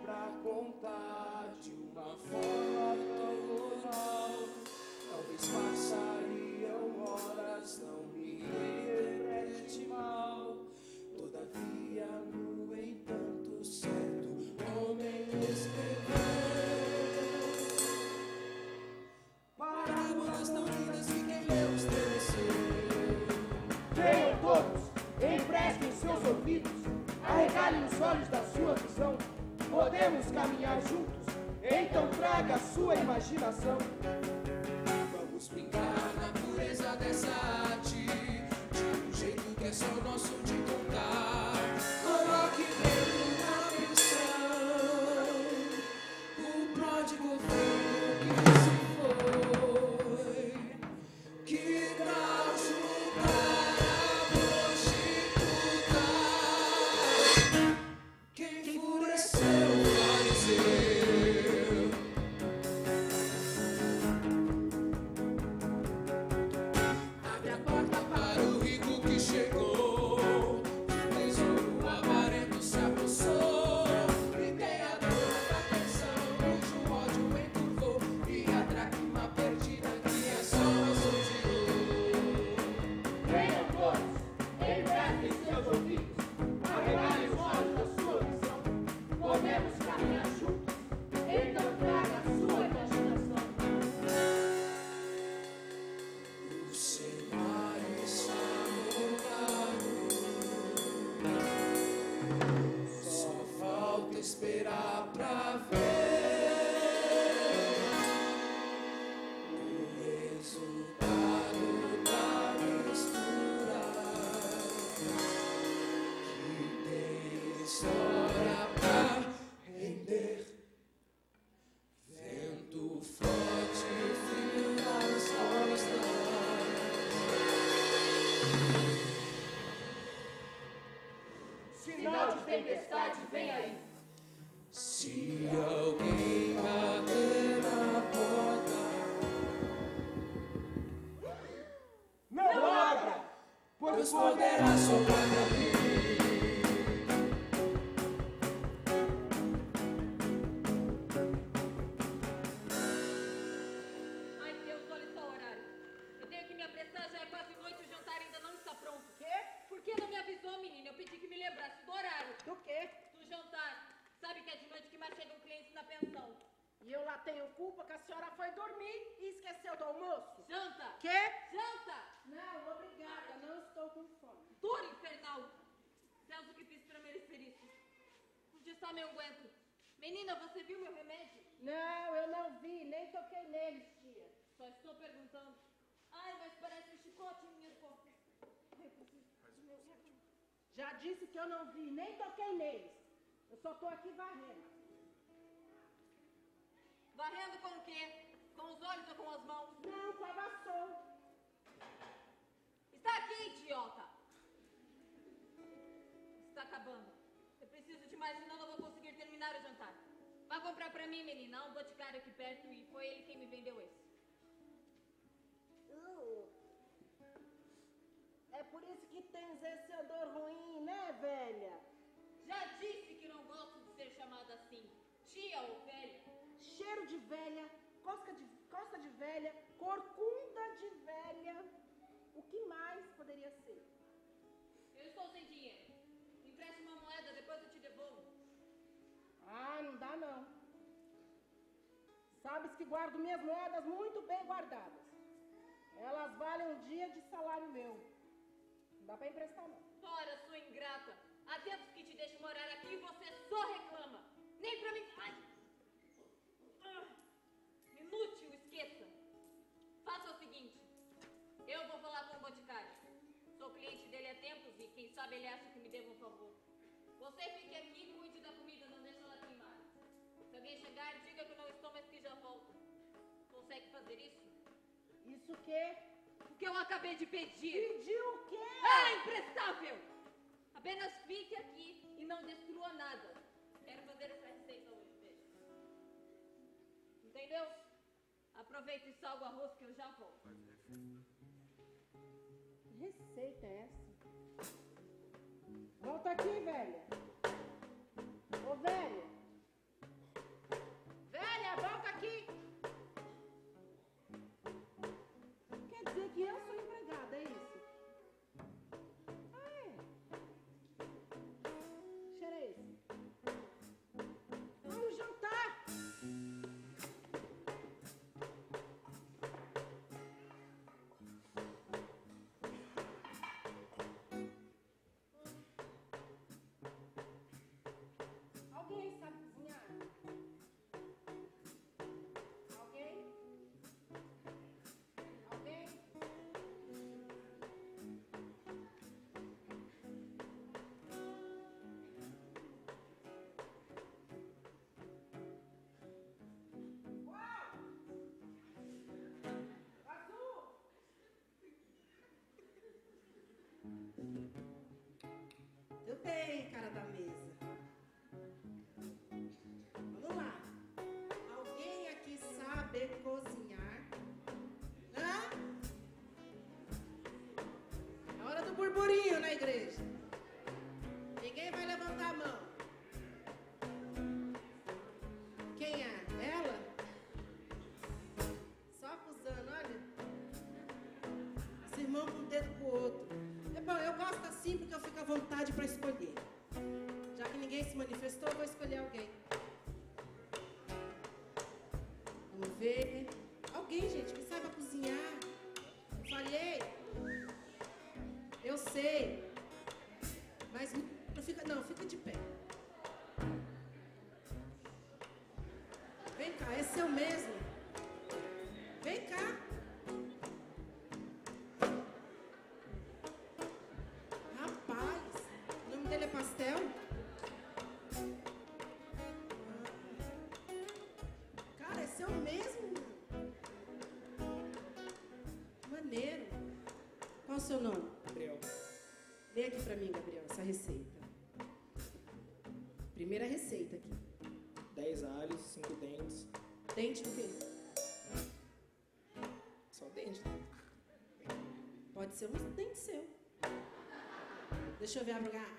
pra contar de uma forma tão normal. Talvez passariam horas, não me interprete mal. Todavia, no entanto, certo homem escreveu parábolas tão lindas que quem leu estremeceu. Venham todos, emprestem seus ouvidos, arregalem os olhos da sua visão. Podemos caminhar juntos, então traga a sua imaginação. Vamos brincar na pureza dessa arte, de um jeito que é só nosso de contar. Coloque dentro da atenção o pródigo filho que se foi, que tal julgar a prostituta? Quem enfureceu o fariseu? Abre a porta para o rico que chegou, de tesouro avarento se apossou, criadora da atenção, cujo ódio encurvou, e a dracma perdida que é só nosso Venham todos, emprestem seus ouvidos, arregalem os olhos da sua visão. Podemos caminhar juntos, então traga a sua imaginação. O cenário está montado, só falta esperar pra ver o resultado da mistura, que tem história pra render. Vento forte, frio nas costas. Sinal de tempestade vem aí. Se alguém bater na porta, Não abra, pois poderá soprar daqui. Ai, Deus, olha só o horário. Eu tenho que me apressar, já é quase noite, o jantar ainda não está pronto. Quê? Por que não me avisou, menina? Eu pedi que me lembrasse do horário. Do quê? Do jantar. Sabe que é de noite que mais chegam clientes na pensão. E eu lá tenho culpa que a senhora foi dormir e esqueceu do almoço? Janta! Quê? Janta! Não, obrigada, não estou com fome. Duro infernal! Céus, o que fiz pra merecer isso? Um dia só me aguento. Menina, você viu meu remédio? Não, eu não vi, nem toquei neles, tia. Só estou perguntando. Ai, mas parece um chicote em minhas costas. Ai, eu preciso de meu remédio. Já disse que eu não vi, nem toquei neles. Eu só tô aqui varrendo. Varrendo com o quê? Com os olhos ou com as mãos? Não, com a vassoura. Está aqui, idiota! Está acabando. Eu preciso de mais, senão não vou conseguir terminar o jantar. Vá comprar pra mim, menina, há um boticário aqui perto e foi ele quem me vendeu esse. É por isso que tens esse odor ruim, né, velha? Já disse que não gosto de ser chamada assim. Tia ou velha. Cheiro de velha, costa de velha, corcunda de velha. O que mais poderia ser? Eu estou sem dinheiro. Me empreste uma moeda, depois eu te devolvo. Ah, não dá não. Sabes que guardo minhas moedas muito bem guardadas. Elas valem um dia de salário meu. Não dá pra emprestar não. Ora, sua ingrata. Há tempos que te deixo morar aqui e você só reclama. Nem pra mim. Ai. Inútil, esqueça. Faça o seguinte. Eu vou falar com o boticário. Sou cliente dele há tempos e quem sabe ele acha que me deva um favor. Você fique aqui e cuide da comida, não deixe ela queimar. Se alguém chegar, diga que eu não estou, mas que já volto. Consegue fazer isso? Isso o quê? O que eu acabei de pedir. Pediu o quê? Ah, imprestável! Apenas fique aqui e não destrua nada. Quero fazer essa receita hoje, veja. Entendeu? Aproveita e salga o arroz que eu já volto. Que receita é essa? Volta aqui, velha. Ô, velha. Eu tenho, cara da mesa. Vamos lá. Alguém aqui sabe cozinhar? Hã? É hora do burburinho na igreja. Ninguém vai levantar a mão. Quem é? Ela? Só acusando, olha. Esse irmão com um dedo pro outro. É bom, eu gosto assim porque eu fico à vontade para escolher. Já que ninguém se manifestou, eu vou escolher alguém. Vamos ver. Alguém, gente, que saiba cozinhar. Eu falhei. Eu sei. Mas não fica de pé. Vem cá, é seu mesmo. Vem cá. Rapaz, o nome dele é Pastel? Cara, é seu mesmo? Maneiro. Qual o seu nome? Gabriel. Lê aqui pra mim, Gabriel, essa receita. Primeira receita aqui. 10 alhos, 5 dentes. Dente do quê? Só dente, né? Pode ser um dente seu. Deixa eu ver a lugar.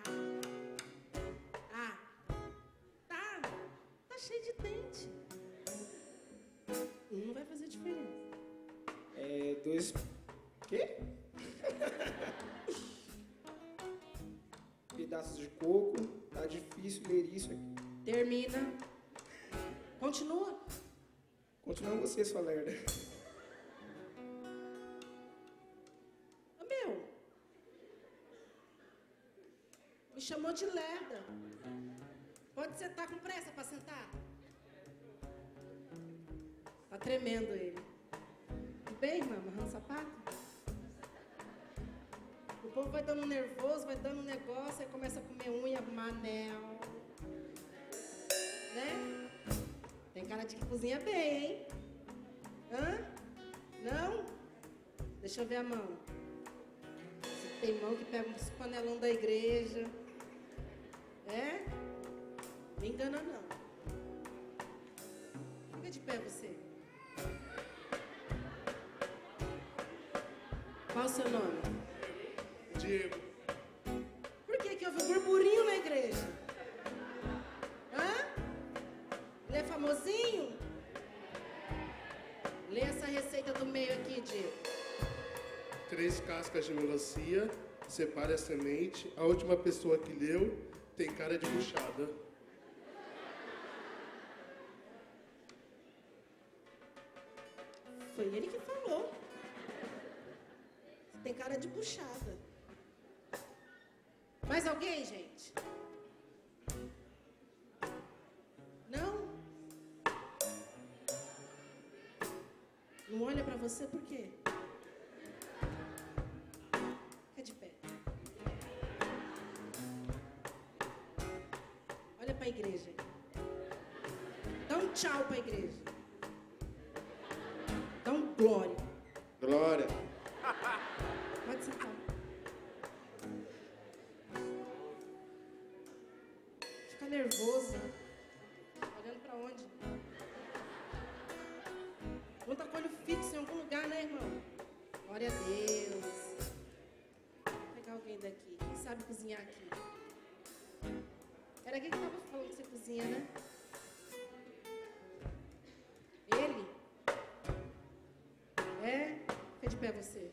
Tá cheio de dente. Não vai fazer diferença. É 2... Quê? Pedaços de coco. Tá difícil ler isso aqui. Termina. Continua. Continua você, sua lerda. Meu. Me chamou de lerda. Pode sentar com pressa pra sentar? Tá tremendo ele. Tudo bem, irmã? Amarrando o sapato? O povo vai dando nervoso, vai dando negócio, aí começa a comer unha, arrumar anel. Né? Tem cara de que cozinha bem, hein? Hã? Não? Deixa eu ver a mão. Se tem mão que pega uns panelão da igreja. É? Me engana não. Fica de pé você. Qual o seu nome? Diego. Por que houve um burburinho na igreja? Hã? Ele é famosinho? Lê essa receita do meio aqui, Diego. 3 cascas de melancia, separe a semente. A última pessoa que leu tem cara de buchada. Foi ele que falou. Tem cara de buchada. Mais alguém, gente? Não? Não olha pra você por quê? Fica de pé. Olha pra igreja. Dá um tchau pra igreja. Dá um glória. Glória. Pode sentar. Fica nervoso. Olhando pra onde? Não tá com o olho fixo em algum lugar, né, irmão? Glória a Deus. Vou pegar alguém daqui. Quem sabe cozinhar aqui? Era quem que tava falando que você cozinha, né? Ele? É? Fica de pé você.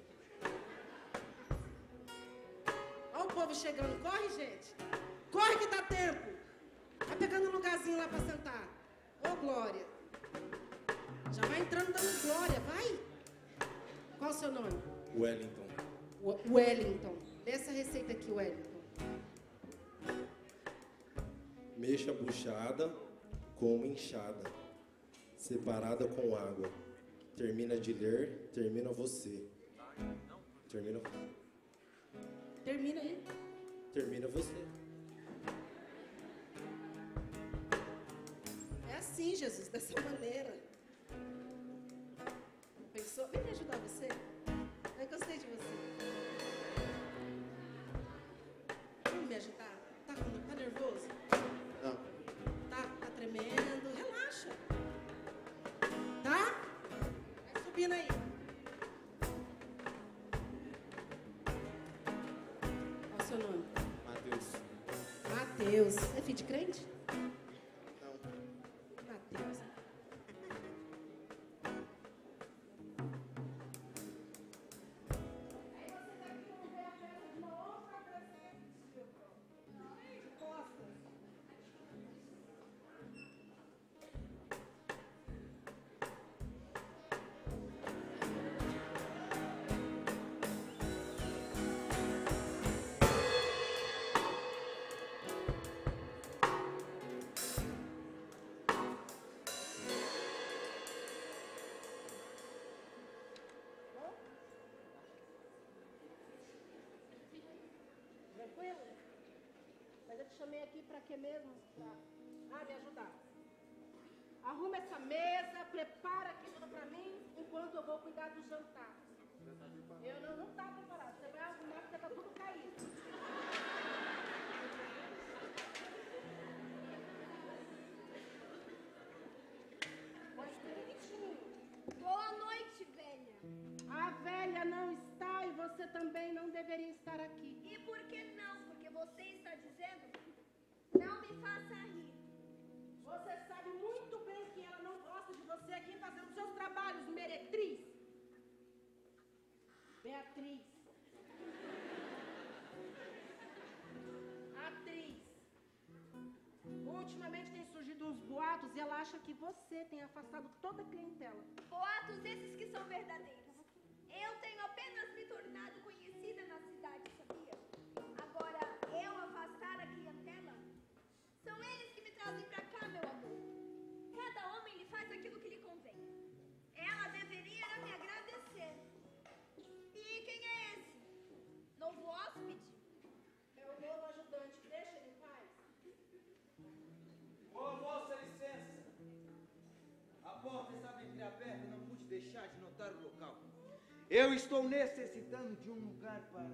Olha o povo chegando. Corre, gente. Corre que dá tempo. Vai pegando um lugarzinho lá pra sentar. Ô, Glória. Já vai entrando dando glória, vai. Qual o seu nome? Wellington. Wellington. Lê essa receita aqui, Wellington. Mexa a buchada com uma enxada, separada com água. Termina de ler, termina você. Termina Termina aí. Termina você. É assim, Jesus, dessa maneira. Pensou? Vem me ajudar você. Eu gostei de você. empina aí. Qual o seu nome? Matheus. Matheus. É filho de crente? Não. Matheus. Tranquilo? Mas eu te chamei aqui pra quê mesmo? Pra me ajudar. Arruma essa mesa, prepara aqui tudo pra mim, enquanto eu vou cuidar do jantar. Eu não tá preparado. Você vai arrumar porque tá tudo caído. Mas bonitinho. Boa noite, velha. A velha não está e você também não deveria estar aqui. E por que não? Porque você está dizendo, não me faça rir. Você sabe muito bem que ela não gosta de você aqui fazendo seus trabalhos, meretriz. Beatriz. Atriz. Ultimamente tem surgido uns boatos e ela acha que você tem afastado toda a clientela. Boatos esses que são verdadeiros. Eu tenho apenas me tornado conhecida na cidade, sabia? Agora, eu afastar a clientela? São eles que me trazem pra cá, meu amor. Cada homem lhe faz aquilo que lhe convém. Ela deveria me agradecer. E quem é esse? Novo hóspede? É o novo ajudante, deixa ele em paz. Com vossa licença. A porta estava entreaberta e não pude deixar de notar o local. Eu estou necessitando de um lugar para...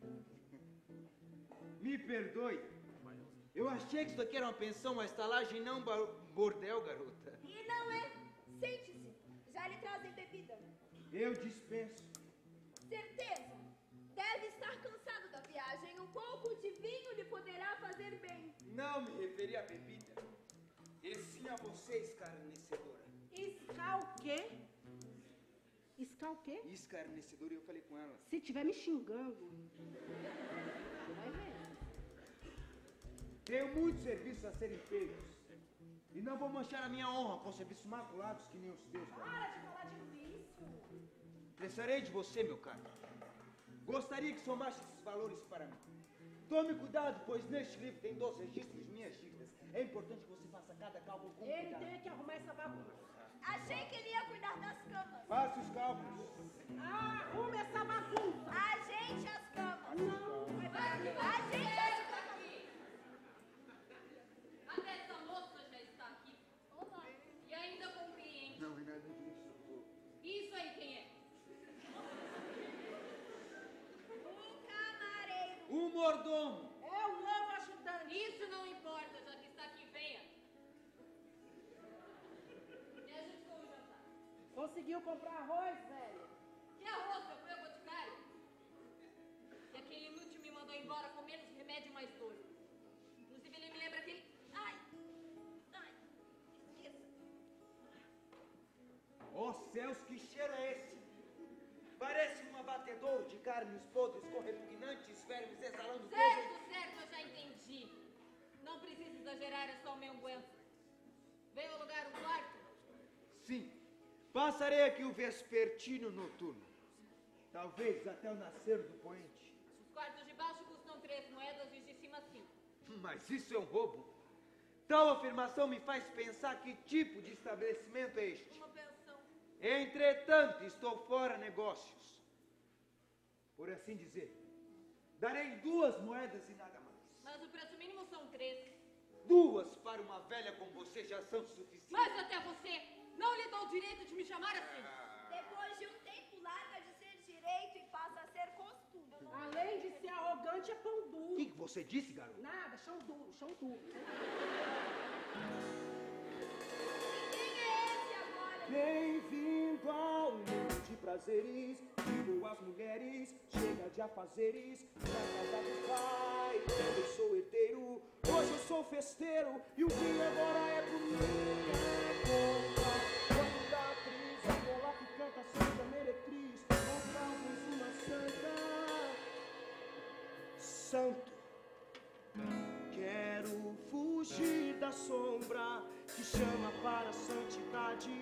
Me perdoe. Eu achei que isso aqui era uma pensão, uma estalagem e não um bordel, garota. E não é. Sente-se. Já lhe trazem bebida. Eu dispenso. Certeza. Deve estar cansado da viagem. Um pouco de vinho lhe poderá fazer bem. Não me referi à bebida, e sim a você, escarnecedora. Iscar o quê? Iscar o quê? Escarnecedora, eu falei com ela. Se tiver me xingando, vai ver. Tenho muitos serviços a serem feitos. E não vou manchar a minha honra com serviços maculados que nem os teus. Para de falar de vício. Precisarei de você, meu caro. Gostaria que somasse esses valores para mim. Tome cuidado, pois neste livro tem 2 registros de minhas dívidas. É importante que você faça cada cálculo com Ele cuidado. tem que arrumar essa bagunça. Achei que ele ia cuidar das camas. Faça os cálculos. Arrume essa bagunça. Ajeite as camas. Não. Ajeite as camas. Até essa moça já está aqui. Olá. E ainda com um cliente. Não, é nada disso. Isso aí quem é? O camareiro. O mordomo. É o novo ajudante. Isso não importa, já que está aqui, venha. Me ajude com o jantar. Conseguiu comprar arroz, velho? Que arroz, eu fui ao boticário? E aquele inútil me mandou embora com menos remédio e mais dor. Inclusive ele me lembra aquele... Ai, esqueça. Ó céus, que cheiro é esse? Parece um abatedouro de carnes podres com repugnantes vermes exalando Certo, eu já entendi. Não precisa exagerar, é só o meu aguento. Veio alugar um quarto? Sim, passarei aqui o vespertino noturno. Talvez até o nascer do poente. Os quartos de baixo custam 3 moedas e os de cima 5. Mas isso é um roubo. Tal afirmação me faz pensar que tipo de estabelecimento é este. Uma pensão. Entretanto, estou fora negócios. Por assim dizer, darei 2 moedas e nada mais. Mas o preço mínimo são 3. 2 para uma velha como você já são suficientes. Mas até você não lhe dou o direito de me chamar assim. Depois de um tempo, larga de ser direito e passa a ser costume. Além de ser arrogante, é pão duro. O que você disse, garoto? Nada, chão duro, chão duro. E quem é esse agora? Bem-vindo ao mundo. prazeres, de boas mulheres, chega de afazeres, na casa do pai, eu sou herdeiro, hoje eu sou festeiro, e o vinho agora é por minha conta. Quando da atriz, a bola que canta Santa Meretriz, com talvez uma santa. Santo, quero fugir da sombra que chama para a santidade,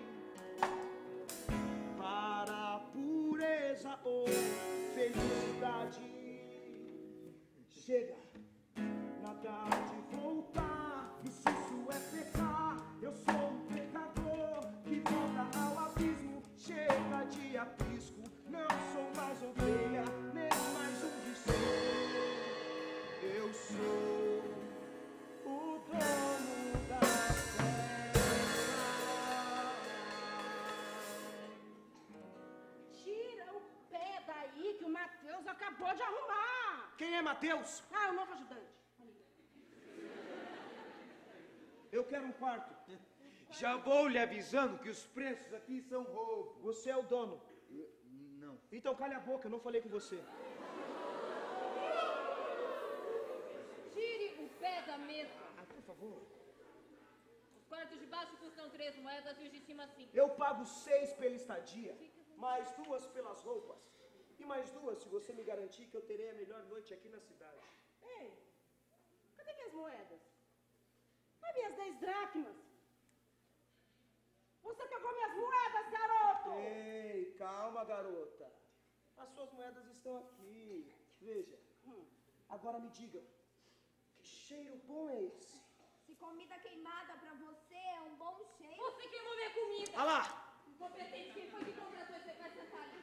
para a pureza ou felicidade. Chega, nada de voltar, e se isso é pecar, eu sou um pecador que volta ao abismo. Chega de aprisco, não sou mais ovelha, nem mais um discípulo. Eu sou o dono da Tira o pé daí que o Mateus acabou de arrumar. Quem é Mateus? Ah, o novo ajudante. Eu quero um quarto. Já vou lhe avisando que os preços aqui são roubo. Você é o dono. Não. Então calha a boca, eu não falei com você. Tire o pé da mesa. Ah, por favor. Os quartos de baixo custam 3 moedas e os de cima 5. Eu pago 6 pela estadia, mais 2 pelas roupas. E mais 2 se você me garantir que eu terei a melhor noite aqui na cidade. Ei, cadê minhas moedas? As minhas 10 dracmas. Você pegou minhas moedas, garoto! Ei, calma, garota. As suas moedas estão aqui. Veja. Agora me diga, que cheiro bom é esse? Se comida queimada pra você é um bom cheiro. Você queimou minha comida. Ah lá! Incompetente, quem foi que contratou esse vai sentar ali?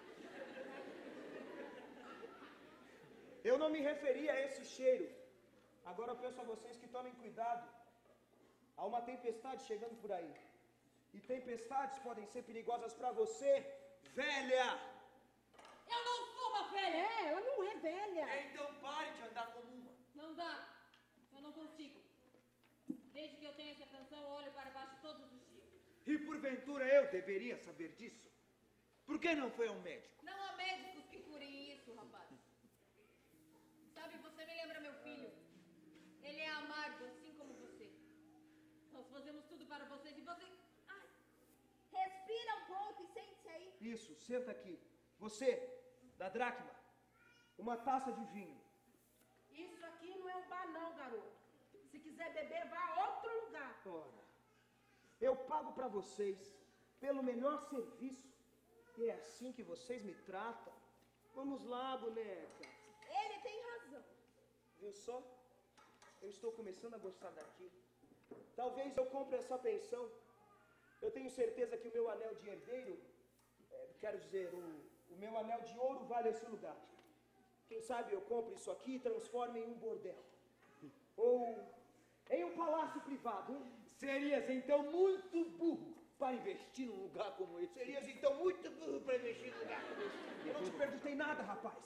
Eu não me referi a esse cheiro. Agora eu peço a vocês que tomem cuidado. Há uma tempestade chegando por aí. E tempestades podem ser perigosas pra você, velha! Eu não sou uma velha. É, ela não é velha. Então pare de andar como uma. Não dá. Eu não consigo. Desde que eu tenho essa pensão, eu olho para baixo todos os dias. E porventura eu deveria saber disso? Por que não foi ao médico? Não há médicos que curem isso, rapaz. Sabe, você me lembra meu filho. Ele é amargo, assim como você. Nós fazemos tudo para vocês e você... Ai, Respira um pouco e sente-se aí. Isso, senta aqui. Você, da dracma, uma taça de vinho. Isso aqui não é um bar não, garoto. Se quiser beber, vá a outro lugar. Ora, eu pago pra vocês pelo melhor serviço. E é assim que vocês me tratam. Vamos lá, boneca. Ele tem razão. Viu só? Eu estou começando a gostar daqui. Talvez eu compre essa pensão. Eu tenho certeza que o meu anel de herdeiro, quero dizer, o meu anel de ouro vale esse lugar. Quem sabe eu compro isso aqui e transformo em um bordel. Ou em um palácio privado. Serias então muito burro para investir num lugar como esse. Serias então muito burro para investir num lugar como esse. Eu não te perguntei nada, rapaz.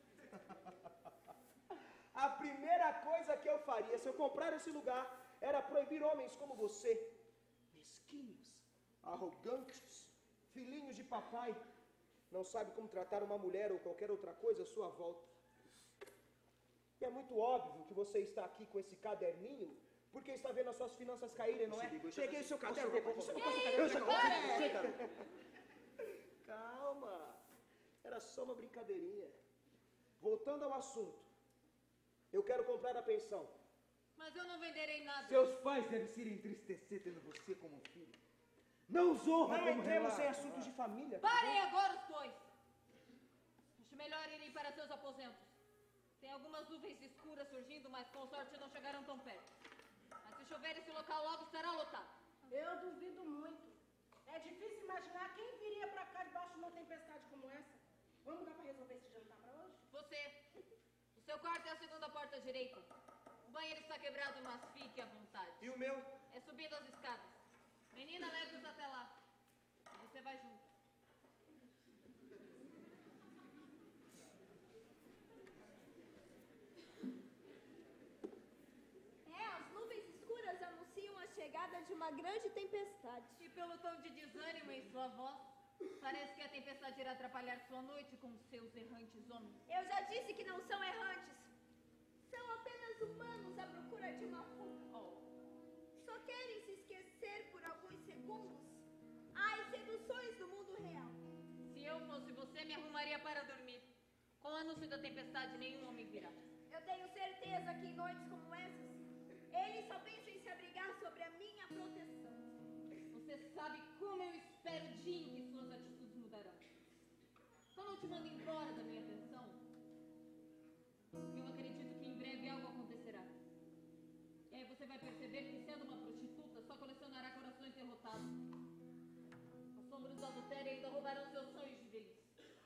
A primeira coisa que eu faria se eu comprar esse lugar era proibir homens como você, mesquinhos, arrogantes, filhinhos de papai, não sabe como tratar uma mulher ou qualquer outra coisa à sua volta. E é muito óbvio que você está aqui com esse caderninho porque está vendo as suas finanças caírem, não é? Peguei o seu caderno. Calma, era só uma brincadeirinha. Voltando ao assunto, eu quero comprar a pensão. mas eu não venderei nada. Seus pais devem se entristecer tendo você como filho. Não os honra Não como entremos em relato. assuntos de família. Parem agora os dois. Acho melhor irem para seus aposentos. Tem algumas nuvens escuras surgindo, mas com sorte não chegarão tão perto. Mas se chover, esse local logo estará lotado. Eu duvido muito. É difícil imaginar quem viria pra cá debaixo de uma tempestade como essa. Vamos dar pra resolver esse jantar pra hoje? Você, o seu quarto é a segunda porta à direita. O banheiro está quebrado, mas fique à vontade. E o meu? É subindo as escadas. Menina, leve-os até lá. Você vai junto. As nuvens escuras anunciam a chegada de uma grande tempestade. E pelo tom de desânimo em sua voz, Parece que a tempestade irá atrapalhar sua noite com seus errantes homens. Eu já disse que não são errantes. São apenas humanos à procura de uma fuga. Só querem se esquecer por alguns segundos as seduções do mundo real. Se eu fosse você, me arrumaria para dormir. Com o anúncio da tempestade, nenhum homem virá. Eu tenho certeza que em noites como essas, eles só pensam em se abrigar sobre a minha proteção. Você sabe como eu espero o dia em que suas atitudes mudarão. Só não te mando embora da minha pensão, porque eu acredito que em breve algo acontecerá. E aí você vai perceber que, sendo uma prostituta, só colecionará corações derrotados. As sombras do adultério ainda roubarão seus sonhos de velhice.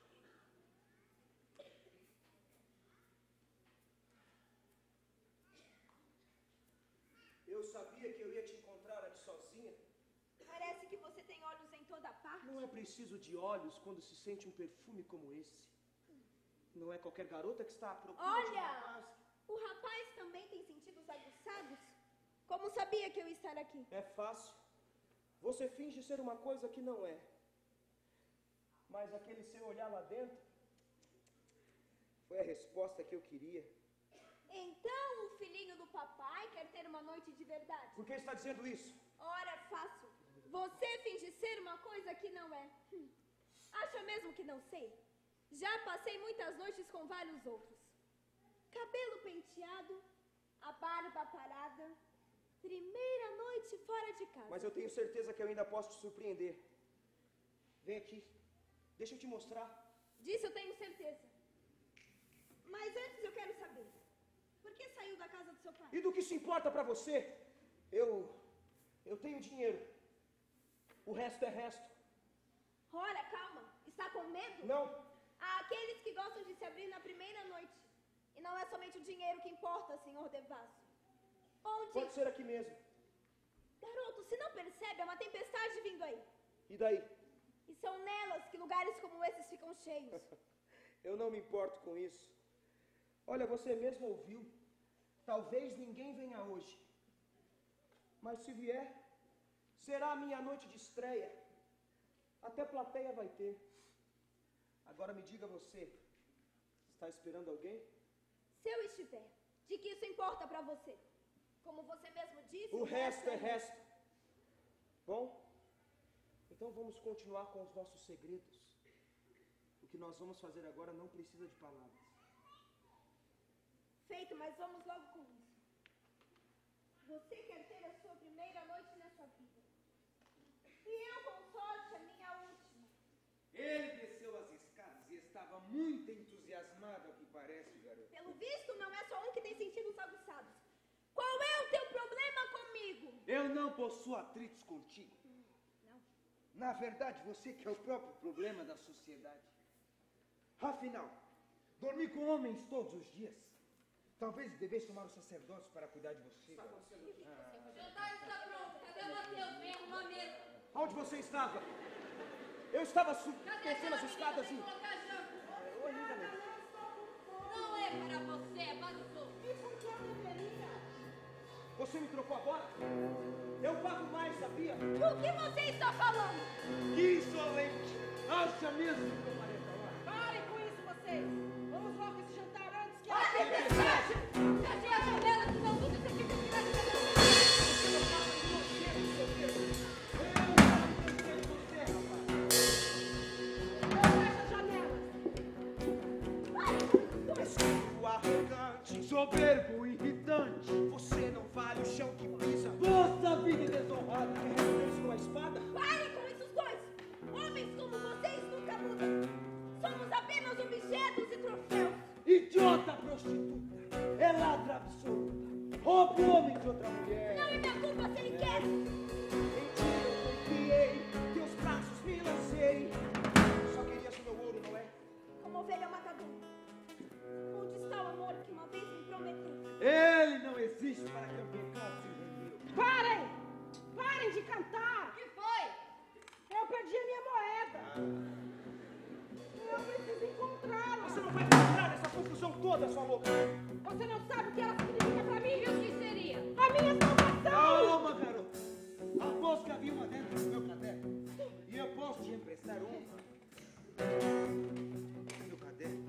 Eu sabia que eu ia te encontrar aqui sozinha. Parece que você tem olhos em toda parte. Não é preciso de olhos quando se sente um perfume como esse. Não é qualquer garota que está à procura de um Olha, rapaz. o rapaz também tem sentidos aguçados. Como sabia que eu ia estar aqui? É fácil. Você finge ser uma coisa que não é. Mas aquele seu olhar lá dentro foi a resposta que eu queria. Então o filhinho do papai quer ter uma noite de verdade. Por que está dizendo isso? Ora, é fácil. Você finge ser uma coisa que não é. Acha mesmo que não sei? Já passei muitas noites com vários outros. Cabelo penteado, a barba parada. Primeira noite fora de casa. Mas eu tenho certeza que eu ainda posso te surpreender. Vem aqui. Deixa eu te mostrar. Disso eu tenho certeza. Mas antes eu quero saber. Por que saiu da casa do seu pai? E do que se importa pra você? Eu tenho dinheiro. O resto é resto. Ora, calma. Está com medo? Não. Há aqueles que gostam de se abrir na primeira noite. E não é somente o dinheiro que importa, senhor Devasso. Onde... Pode ser aqui mesmo. Garoto, se não percebe, é uma tempestade vindo aí. E daí? E são nelas que lugares como esses ficam cheios. Eu não me importo com isso. Olha, você mesmo ouviu. Talvez ninguém venha hoje. Mas se vier, será a minha noite de estreia. Até plateia vai ter. Agora me diga você, está esperando alguém? Se eu estiver, de que isso importa pra você? Como você mesmo disse... O resto é resto. Bom, então vamos continuar com os nossos segredos. O que nós vamos fazer agora não precisa de palavras. Feito, mas vamos logo com isso. Você quer ter a sua primeira noite nessa vida. E eu, com sorte, a minha última. Ele desceu as escadas e estava muito entusiasmado, ao que parece, garoto. Pelo visto, não é só um que tem sentidos aguçados. Qual é o teu problema comigo? Eu não possuo atritos contigo. Não. Na verdade, você que é o próprio problema da sociedade. Afinal, dormir com homens todos os dias. Talvez devesse tomar os sacerdotes para cuidar de você. O jantar está pronto. Cadê o Mateus? Vem arrumar mesmo. Onde você estava? Eu estava Cadê descendo aquela as menina? escadas Vem e... colocar janta. Oi, Linda. Não é para você, é para os outros. E por que eu deveria? Você me trocou agora? Eu pago mais, sabia? O que você está falando? Que insolente! Acha mesmo que eu parei pra lá? Parem com isso, vocês! Vamos logo esse jantar antes que A tempestade! Fechei a janela, senão tudo isso aqui vai virar de O arrogante, Soberbo, irritante, você não vale o chão que pisa. vossa vida desonrada. Quer resolver isso com a espada? Parem com esses dois! Homens como vocês nunca mudam! Somos apenas objetos e troféus! Idiota prostituta, é ladra absoluta, rouba o homem de outra mulher. Não é minha culpa se ele quer! Em ti eu confiei, teus braços me lancei. Só querias o meu ouro, não é? Como ovelha matadora. Onde está o amor que uma vez me prometeu? Ele não existe para que o pecado se rendeu. Parem! Parem de cantar! O que foi? Eu perdi a minha moeda! Eu preciso encontrá-la! Você não vai comprar essa confusão toda, sua louca. Você não sabe o que ela significa pra mim? E o que seria? A minha salvação! Calma, garoto. Aposto que havia uma dentro do meu caderno. E eu Eu posso te emprestar um? Meu caderno.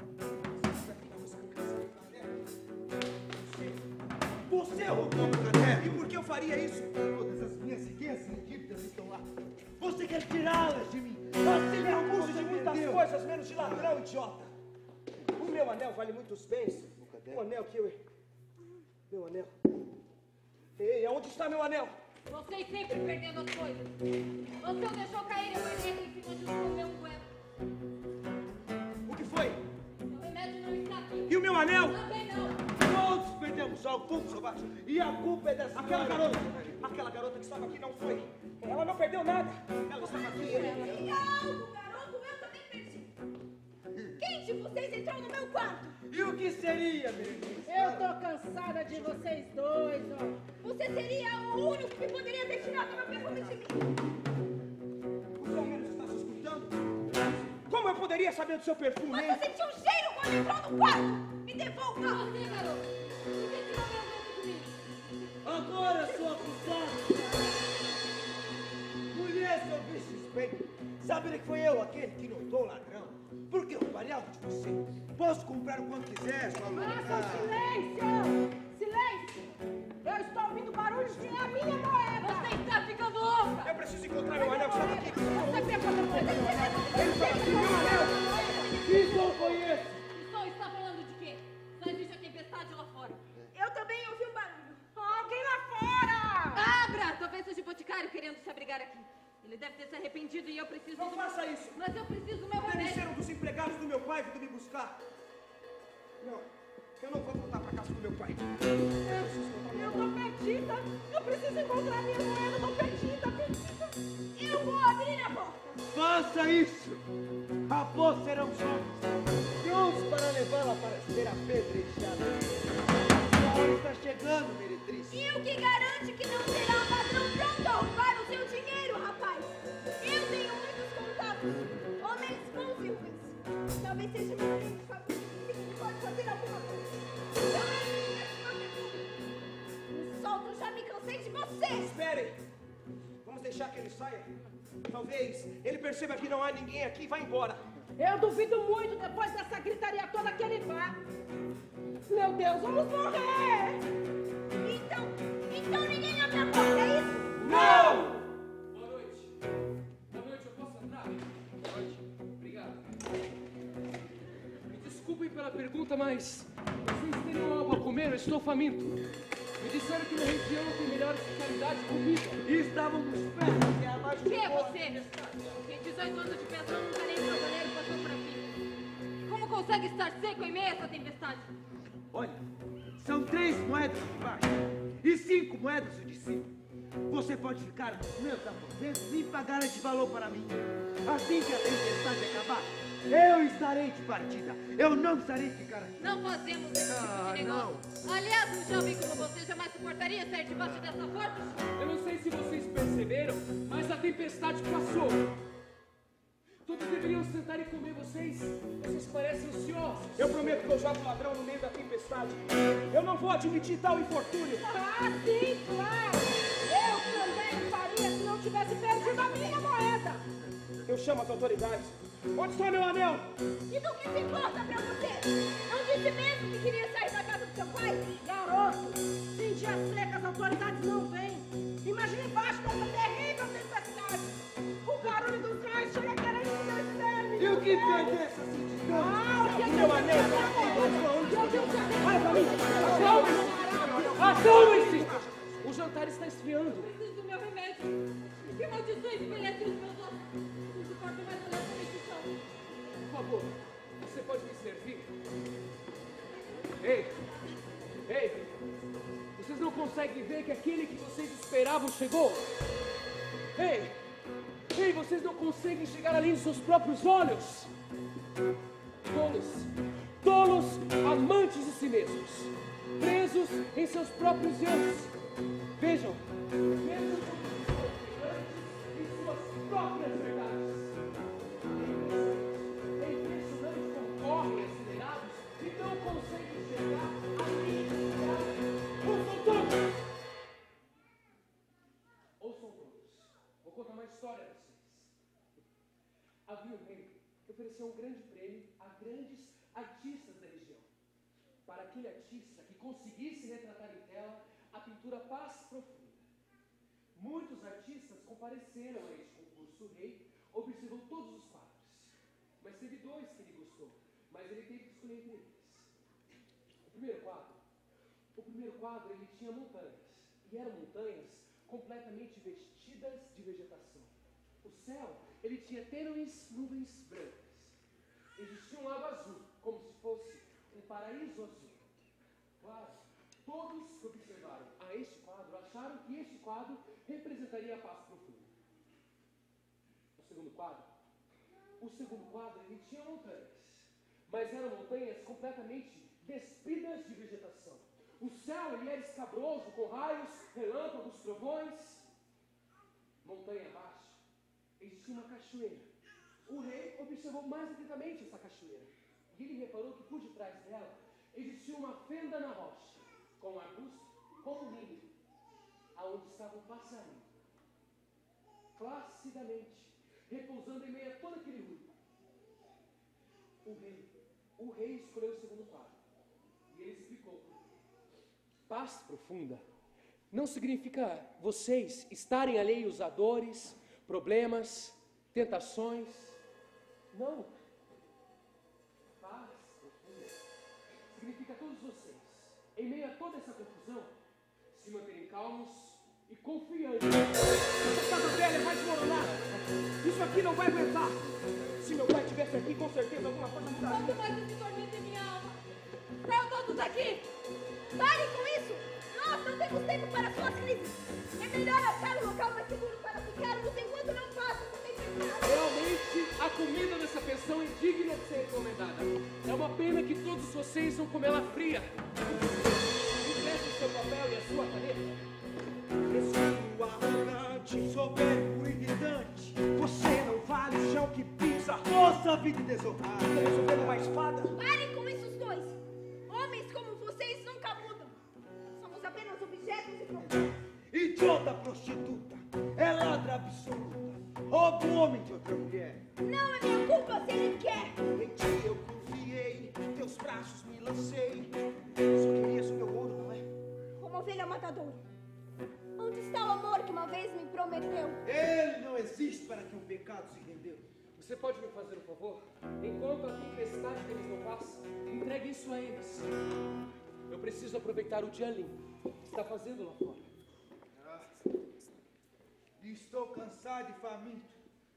Você roubou meu caderno. E por que eu faria isso? Todas as minhas riquezas e dívidas estão lá. Você quer tirá-las de mim? Assim Me mesmo acuso você de muitas perdeu. coisas, menos de ladrão, idiota. O meu anel vale muitos bens. O anel que eu... Meu anel. Ei, aonde está meu anel? Vocês sempre perdendo as coisas. Você o deixou cair e eu guardei aqui em cima de um meu cueco. O que foi? O remédio não está aqui. E o meu anel? Também não. Todos perdemos algo, vamos salvar. E a culpa é dessa Aquela senhora. garota. Aquela garota que estava aqui não foi. Ela não perdeu nada. Ela estava aqui. E algo, garoto, eu também perdi. Quem de vocês entrou no meu quarto? E o que seria, Berenice? Eu tô cansada de vocês dois, ó. Você seria o único que poderia ter tirado meu perfume de mim. O seu menos está se escutando? Como eu poderia saber do seu perfume, Mas hein? você sentiu um cheiro quando entrou no quarto. Me devolva. Você, garoto. Por que tirou meu dedo de mim? Agora sou acusado. Mulher, seu bicho suspeito. Sabe que foi eu aquele que notou o ladrão? Porque eu roubaria algo de você. Posso comprar o quanto quiser, sua louca. Façam silêncio! Silêncio! Eu estou ouvindo barulhos de a minha moeda! Você está ficando louca. Eu preciso encontrar meu anel que estava aqui. Você pegou meu moeda! Ele estava aqui, meu anel. Que som foi esse? O som está falando de quê? Só existe a tempestade lá fora. Eu também ouvi um barulho. Alguém lá fora! Abra! Talvez seja o boticário querendo se abrigar aqui. Ele deve ter se arrependido e eu preciso... Não faça isso. Mas eu preciso do meu Deve remédio. ser um dos empregados do meu pai vindo me buscar. Não, eu não vou voltar para casa do meu pai. Eu tô perdida! Eu preciso encontrar minha moeda! Eu tô perdida, perdida! Eu vou abrir a porta. Faça isso! Após serão soltos, prontos para levá-la para ser apedrejada. A hora está chegando, meretriz. E o que garante que não será um ladrão pronto a roubar o seu dinheiro, rapaz? Eu tenho muitos contatos, homens bons e ruins. Talvez seja meu amigo de família que pode fazer alguma coisa. Me solta, eu já me cansei de vocês. Esperem. Vamos deixar que ele saia. Talvez ele perceba que não há ninguém aqui e vá embora. Eu duvido muito depois dessa gritaria toda que ele vá! Meu Deus, vamos morrer! Então ninguém abre a porta, é isso? Não! Boa noite. Boa noite, eu posso entrar? Boa noite. Obrigado. Me desculpem pela pergunta, mas vocês teriam algo a comer? Eu estou faminto. Me disseram que na região tem melhor especialidade de comida. E estávamos perto, que é abaixo Quem é você? Tem 18 anos de pensão, nunca nem trabalheiro passou por aqui. Como consegue estar seco em meio a essa tempestade? Olha, são 3 moedas de baixo e 5 moedas de cima. Você pode ficar nos meus aposentos e pagar esse valor para mim. Assim que a tempestade acabar, eu estarei de partida. Eu não estarei de ficar aqui. Não fazemos esse tipo de negócio. Aliás, um jovem como você jamais suportaria sair debaixo dessa porta? Eu não sei se vocês perceberam, mas a tempestade passou. Todos deveriam sentar e comer vocês. Vocês parecem ansiosos. Eu prometo que eu jogo o ladrão no meio da tempestade. Eu não vou admitir tal infortúnio. Ah, sim, claro! Eu também faria se não tivesse perdido a minha moeda! Eu chamo as autoridades. Onde está meu anel? E do que se importa pra você? Não disse mesmo que queria sair da casa do seu pai? Garoto, se em dia seca as autoridades não vêm, imagina embaixo dessa terrível tempestade! O barulho dos raios chega querendo se descer! E o que tem dessa cidade? Ah, o que é Meu anel! Meu Deus, Olha pra mim! Acalmem-se! O jantar está esfriando. Preciso do meu remédio. Que maldições envelhecem os meus ossos. Não suporto mais olhar para esse chão. Por favor, você pode me servir? Ei! Ei! Vocês não conseguem ver que aquele que vocês esperavam chegou? Ei! Ei, vocês não conseguem chegar além dos seus próprios olhos? Tolos! Tolos, amantes de si mesmos! Presos em seus próprios erros! Vejam! Mesmo em suas próprias verdades! É impressionante como correm acelerados e não conseguem chegar além de Ouçam todos! Ouçam todos! Vou contar uma história a vocês. o rei ofereceu um grande prêmio a grandes artistas da região. Para aquele artista que conseguisse retratar em tela a pintura Paz Profunda. Muitos artistas compareceram a este concurso. O rei observou todos os quadros, mas teve dois que ele gostou, mas ele teve que escolher entre eles. O primeiro quadro ele tinha montanhas, e eram montanhas completamente vestidas de vegetação. O céu, ele tinha tênues nuvens brancas. Existia um lago azul, como se fosse um paraíso azul. Claro, todos que observaram a este quadro acharam que este quadro representaria a paz profunda. O segundo quadro, ele tinha montanhas, mas eram montanhas completamente despidas de vegetação. O céu, ele era escabroso, com raios, relâmpagos, trovões. Montanha abaixo, existia uma cachoeira. O rei observou mais atentamente essa cachoeira, e ele reparou que por detrás dela existia uma fenda na rocha, com um arbusto, com um ninho, aonde estava um passarinho, placidamente, repousando em meio a todo aquele ruído. O rei escolheu o segundo quadro, e ele explicou: paz profunda não significa vocês estarem alheios a dores, problemas, tentações. Não. Paz profunda significa todos vocês, em meio a toda essa confusão, se manterem calmos e confiantes. Essa casa velha vai desmoronar. Isso aqui não vai aguentar. Se meu pai estivesse aqui, com certeza alguma coisa mudaria. Quanto mais esse tormento em minha alma. Saiam todos daqui! Pare com isso! Nós não temos tempo para suas crises. É melhor achar um local mais seguro para ficarmos enquanto não passa essa tempestade. Realmente, a comida dessa pensão é digna de ser recomendada. É uma pena que todos vocês vão comer ela fria. Empreste o seu papel e a sua caneta. Respeito arrogante, soberbo e irritante. Você não vale o chão que pisa, nossa vida desonrada. Resolvendo uma espada? Parem com isso os dois. Homens como vocês nunca mudam. Somos apenas objetos e problemas. Idiota prostituta, é ladra absoluta. Rouba o homem de outra mulher. Não é minha culpa se ele quer. Em ti eu confiei, teus braços me lancei. Só querias o meu ouro, não é? Como ovelha matadora. Onde está o amor que uma vez me prometeu? Ele não existe para que um pecado se rendeu. Você pode me fazer um favor? Enquanto a tempestade deles não passa, entregue isso a eles. Eu preciso aproveitar o dia limpo que está fazendo lá fora. Estou cansado e faminto.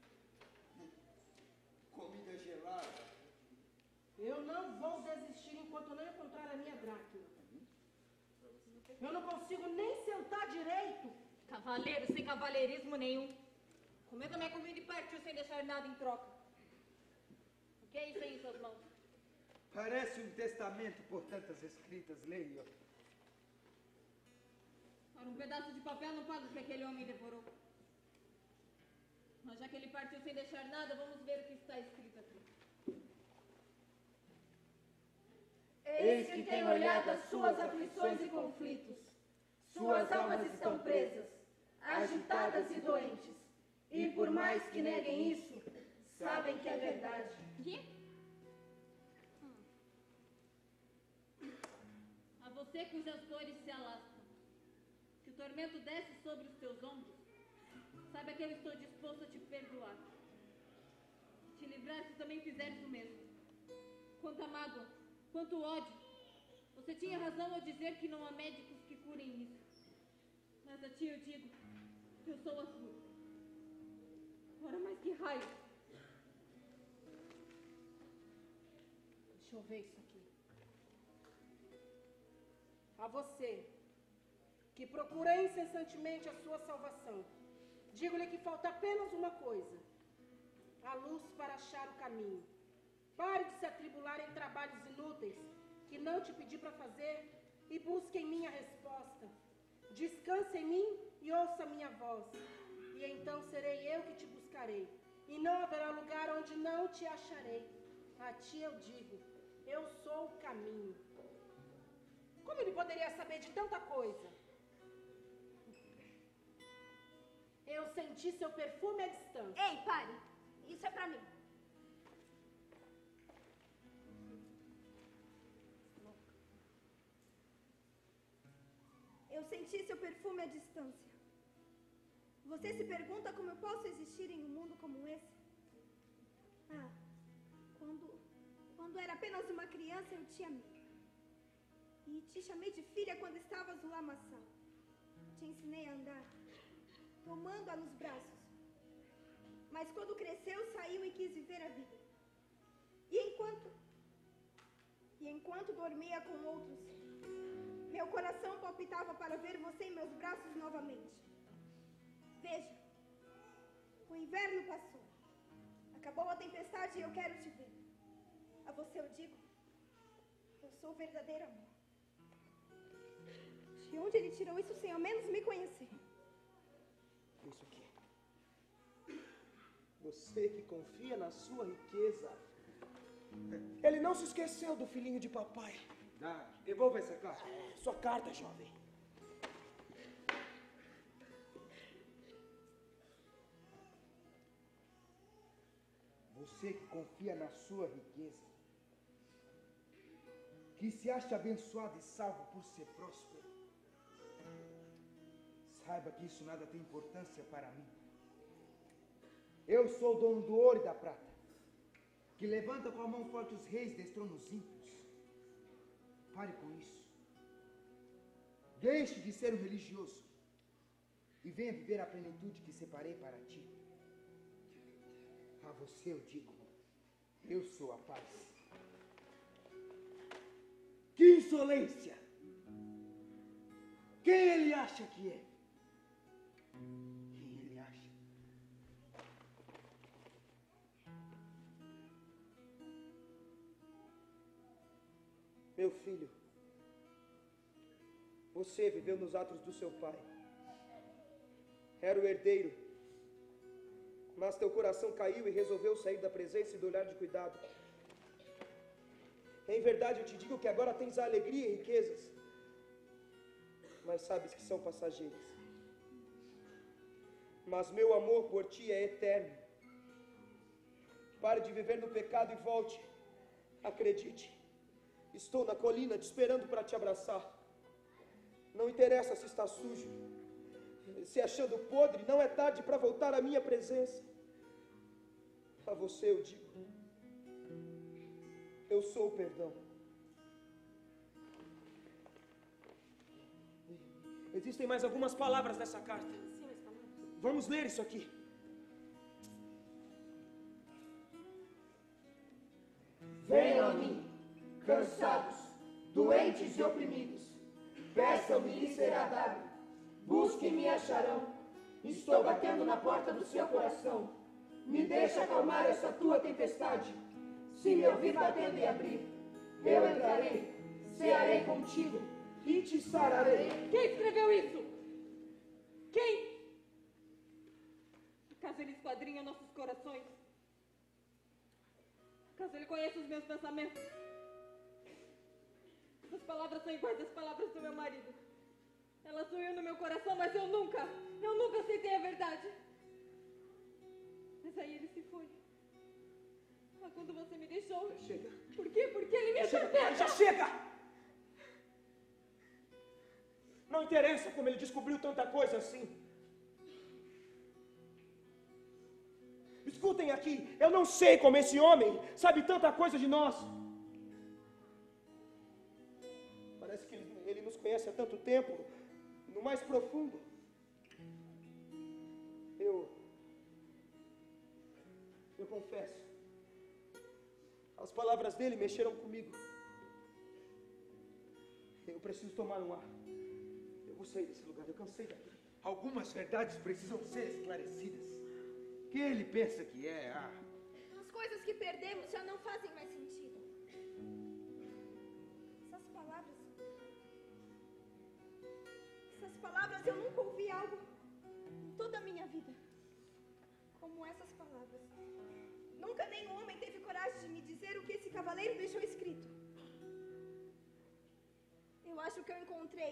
Comida gelada. Eu não vou desistir enquanto não encontrar a minha dracma. Eu não consigo nem sentar direito. Cavaleiro sem cavalheirismo nenhum. Comeu minha comida e partiu sem deixar nada em troca. O que é isso aí em suas mãos? Parece um testamento por tantas escritas, leia. Ora, um pedaço de papel não paga o que aquele homem devorou. Mas já que ele partiu sem deixar nada, vamos ver o que está escrito aqui. Eis que tem olhado as suas aflições e conflitos. Suas almas estão presas, agitadas e doentes. E por mais que neguem isso, sabem que é verdade. Que? A você cujas dores se alastram, que o tormento desce sobre os teus ombros, saiba que eu estou disposto a te perdoar. Te livrar se também fizeres o mesmo. Quanto a mágoa, quanto ódio, você tinha razão ao dizer que não há médicos que curem isso. Mas a ti eu digo que eu sou a cura. Ora, mas que raio! Deixa eu ver isso aqui. A você, que procura incessantemente a sua salvação, digo-lhe que falta apenas uma coisa: a luz para achar o caminho. Pare de se atribular em trabalhos inúteis que não te pedi para fazer e busque em mim a resposta. Descanse em mim e ouça a minha voz, e então serei eu que te buscarei, e não haverá lugar onde não te acharei. A ti eu digo, eu sou o caminho. Como ele poderia saber de tanta coisa? Eu senti seu perfume à distância. Ei, pare! Isso é pra mim. Eu senti seu perfume à distância. Você se pergunta como eu posso existir em um mundo como esse? Ah, quando era apenas uma criança, eu te amei. E te chamei de filha quando estavas no lamaçal. Te ensinei a andar, tomando-a nos braços. Mas quando cresceu, saiu e quis viver a vida. E enquanto dormia com outros, meu coração palpitava para ver você em meus braços novamente. Veja, o inverno passou. Acabou a tempestade e eu quero te ver. A você eu digo, eu sou o verdadeiro amor. De onde ele tirou isso sem ao menos me conhecer? Isso aqui. Você que confia na sua riqueza. Ele não se esqueceu do filhinho de papai. Devolva essa carta. Sua carta, jovem. Você que confia na sua riqueza, que se acha abençoado e salvo por ser próspero, saiba que isso nada tem importância para mim. Eu sou o dono do ouro e da prata, que levanta com a mão forte os reis, destrona os ímpios. Pare com isso. Deixe de ser um religioso e venha viver a plenitude que separei para ti. A você eu digo, eu sou a paz. Que insolência! Quem ele acha que é? Quem ele acha? Meu filho, você viveu nos atos do seu pai. Era o herdeiro. Mas teu coração caiu e resolveu sair da presença e do olhar de cuidado. Em verdade, eu te digo que agora tens a alegria e riquezas, mas sabes que são passageiras. Mas meu amor por ti é eterno. Pare de viver no pecado e volte. Acredite. Estou na colina te esperando para te abraçar. Não interessa se está sujo, se achando podre, não é tarde para voltar à minha presença. A você eu digo, eu sou o perdão. Existem mais algumas palavras nessa carta. Vamos ler isso aqui. Venham a mim, cansados, doentes e oprimidos. Peçam-me e lhes será dado. Busquem-me e acharão. Estou batendo na porta do seu coração. Me deixa acalmar essa tua tempestade. Se me ouvir batendo e abrir, eu entrarei, cearei contigo e te sararei. Quem escreveu isso? Quem? Acaso ele esquadrinha nossos corações? Acaso ele conhece os meus pensamentos? As palavras são iguais às palavras do meu marido. Elas sonham no meu coração, mas eu nunca aceitei a verdade. Mas aí ele se foi. Mas quando você me deixou... Já chega. Por quê? Porque ele me Chega, já chega! Não interessa como ele descobriu tanta coisa assim. Escutem aqui, eu não sei como esse homem sabe tanta coisa de nós. Parece que ele nos conhece há tanto tempo, no mais profundo. Eu confesso, as palavras dele mexeram comigo. Eu preciso tomar um ar. Eu vou sair desse lugar, eu cansei daqui. Algumas verdades precisam ser esclarecidas. Quem ele pensa que é? As coisas que perdemos já não fazem mais sentido. Essas palavras eu nunca ouvi algo em toda a minha vida como essas palavras. Nunca nenhum homem teve coragem de me dizer o que esse cavaleiro deixou escrito. Eu acho que eu encontrei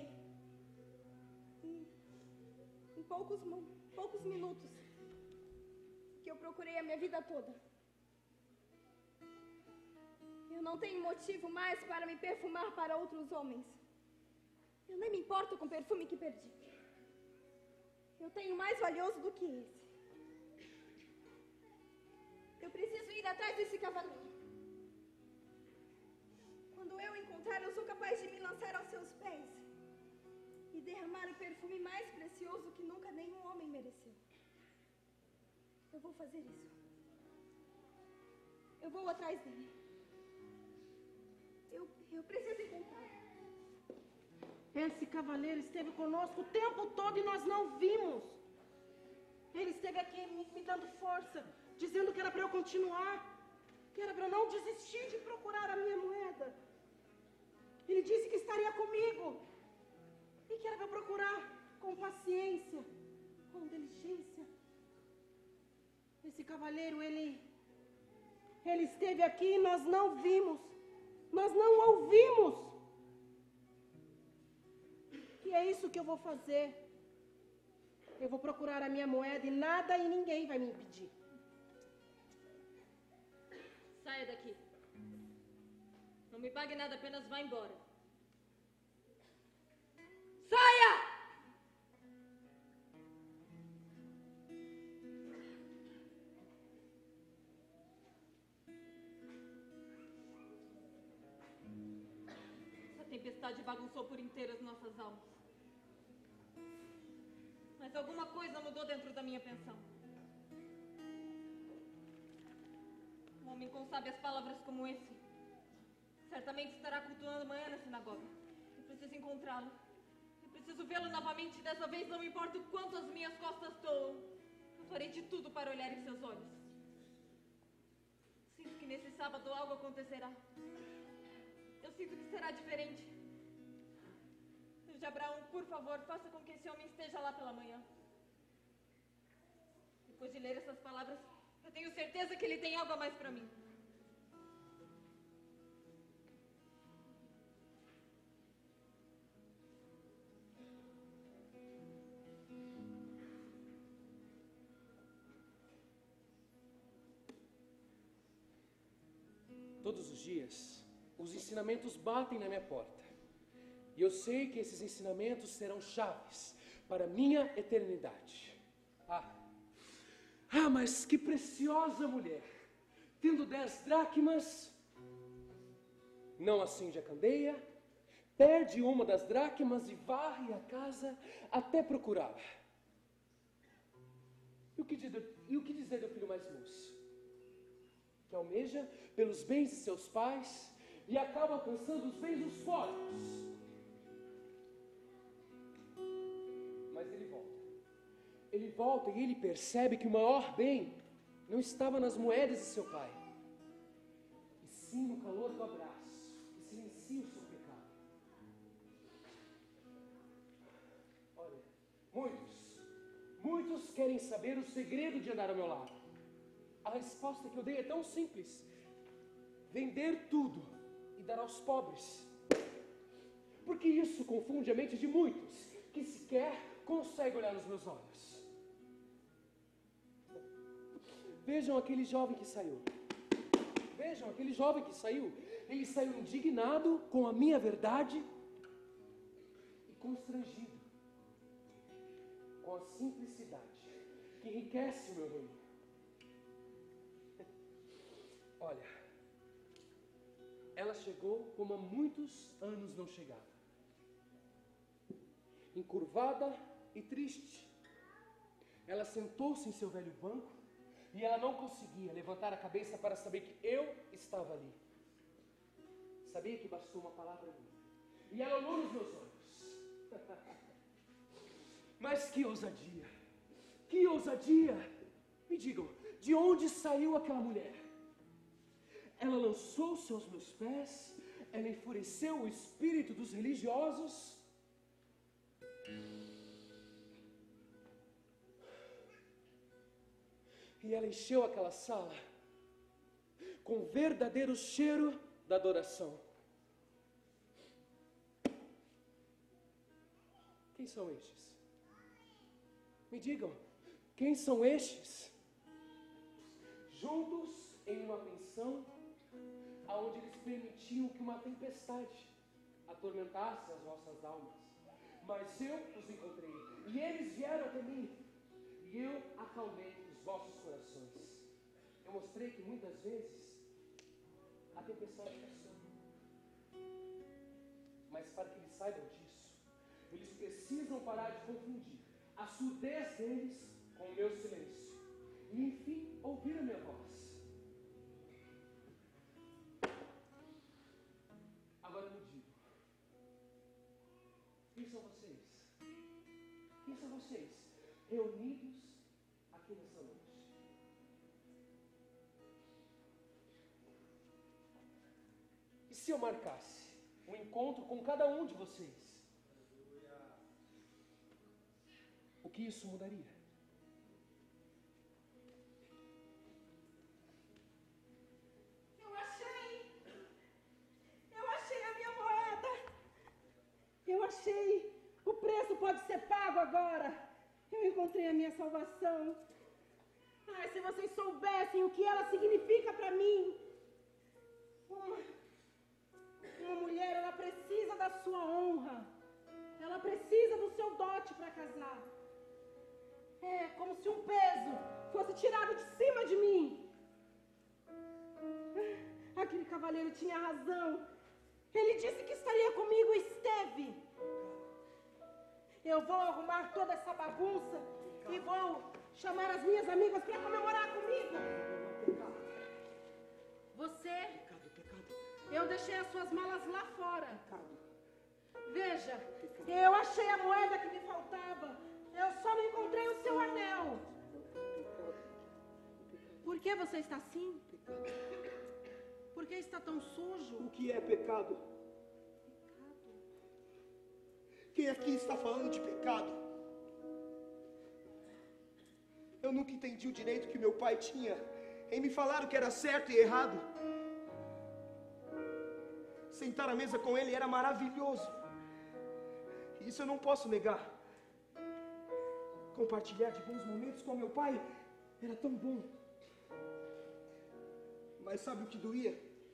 em poucos minutos que eu procurei a minha vida toda. Eu não tenho motivo mais para me perfumar para outros homens. Eu nem me importo com o perfume que perdi. Eu tenho mais valioso do que esse. Eu preciso ir atrás desse cavaleiro. Quando eu encontrar, eu sou capaz de me lançar aos seus pés e derramar o perfume mais precioso que nunca nenhum homem mereceu. Eu vou fazer isso. Eu vou atrás dele. Eu preciso encontrar. Esse cavaleiro esteve conosco o tempo todo e nós não vimos. Ele esteve aqui me dando força, dizendo que era para eu continuar, que era para eu não desistir de procurar a minha moeda. Ele disse que estaria comigo e que era para eu procurar com paciência, com diligência. Esse cavaleiro, ele esteve aqui e nós não vimos, nós não ouvimos. E é isso que eu vou fazer. Eu vou procurar a minha moeda e nada e ninguém vai me impedir. Saia daqui. Não me pague nada, apenas vá embora. Saia! A tempestade bagunçou por inteiro as nossas almas. Mas alguma coisa mudou dentro da minha pensão. Um homem com sábias palavras como esse certamente estará cultuando amanhã na sinagoga. Eu preciso encontrá-lo. Eu preciso vê-lo novamente e dessa vez não me importa o quanto as minhas costas doam. Eu farei de tudo para olhar em seus olhos. Sinto que nesse sábado algo acontecerá. Eu sinto que será diferente. Deus de Abraão, por favor, faça com que esse homem esteja lá pela manhã. Depois de ler essas palavras, eu tenho certeza que ele tem algo a mais para mim. Todos os dias, os ensinamentos batem na minha porta. E eu sei que esses ensinamentos serão chaves para a minha eternidade. Mas que preciosa mulher! Tendo 10 dracmas, não acende a candeia, perde uma das dracmas e varre a casa até procurá-la. E o que dizer do filho mais moço? Que almeja pelos bens de seus pais e acaba alcançando os bens dos fortes. Mas ele volta. Ele volta e ele percebe que o maior bem não estava nas moedas de seu pai, e sim no calor do abraço que silencia o seu pecado. Olha, muitos querem saber o segredo de andar ao meu lado. A resposta que eu dei é tão simples: vender tudo e dar aos pobres. Porque isso confunde a mente de muitos que sequer conseguem olhar nos meus olhos. Vejam aquele jovem que saiu. Vejam aquele jovem que saiu. Ele saiu indignado com a minha verdade e constrangido com a simplicidade que enriquece o meu reino. Olha, ela chegou como há muitos anos não chegava. Encurvada e triste. Ela sentou-se em seu velho banco e ela não conseguia levantar a cabeça para saber que eu estava ali. Sabia que bastou uma palavra minha. E ela olhou nos meus olhos. Mas que ousadia! Que ousadia! Me digam, de onde saiu aquela mulher? Ela lançou-se aos meus pés, ela enfureceu o espírito dos religiosos. E ela encheu aquela sala com o verdadeiro cheiro da adoração. Quem são estes? Me digam, quem são estes? Juntos em uma pensão, aonde eles permitiam que uma tempestade atormentasse as nossas almas. mas eu os encontrei, e eles vieram até mim, e eu acalmei os vossos corações. Eu mostrei que muitas vezes a tempestade passou. Mas para que eles saibam disso, eles precisam parar de confundir a surdez deles com o meu silêncio. E enfim, ouvir a minha voz. Agora me digo, quem são vocês? Quem são vocês reunidos aqui nessa noite? E se eu marcasse um encontro com cada um de vocês? O que isso mudaria? Eu achei a minha moeda. Eu achei. O preço pode ser pago agora. Eu encontrei a minha salvação. Ai, se vocês soubessem o que ela significa para mim. Uma mulher, ela precisa da sua honra. Ela precisa do seu dote para casar. É como se um peso fosse tirado de cima de mim. Aquele cavaleiro tinha razão. Ele disse que estaria comigo e esteve. Eu vou arrumar toda essa bagunça e vou chamar as minhas amigas para comemorar comigo. Você... Eu deixei as suas malas lá fora. Veja, eu achei a moeda que me faltava. Eu só não encontrei o seu anel. Por que você está assim? Por que está tão sujo? O que é pecado? Quem aqui está falando de pecado? Eu nunca entendi o direito que meu pai tinha em me falar o que era certo e errado. Sentar à mesa com ele era maravilhoso. Isso eu não posso negar. Compartilhar de bons momentos com meu pai era tão bom. Mas sabe o que doía?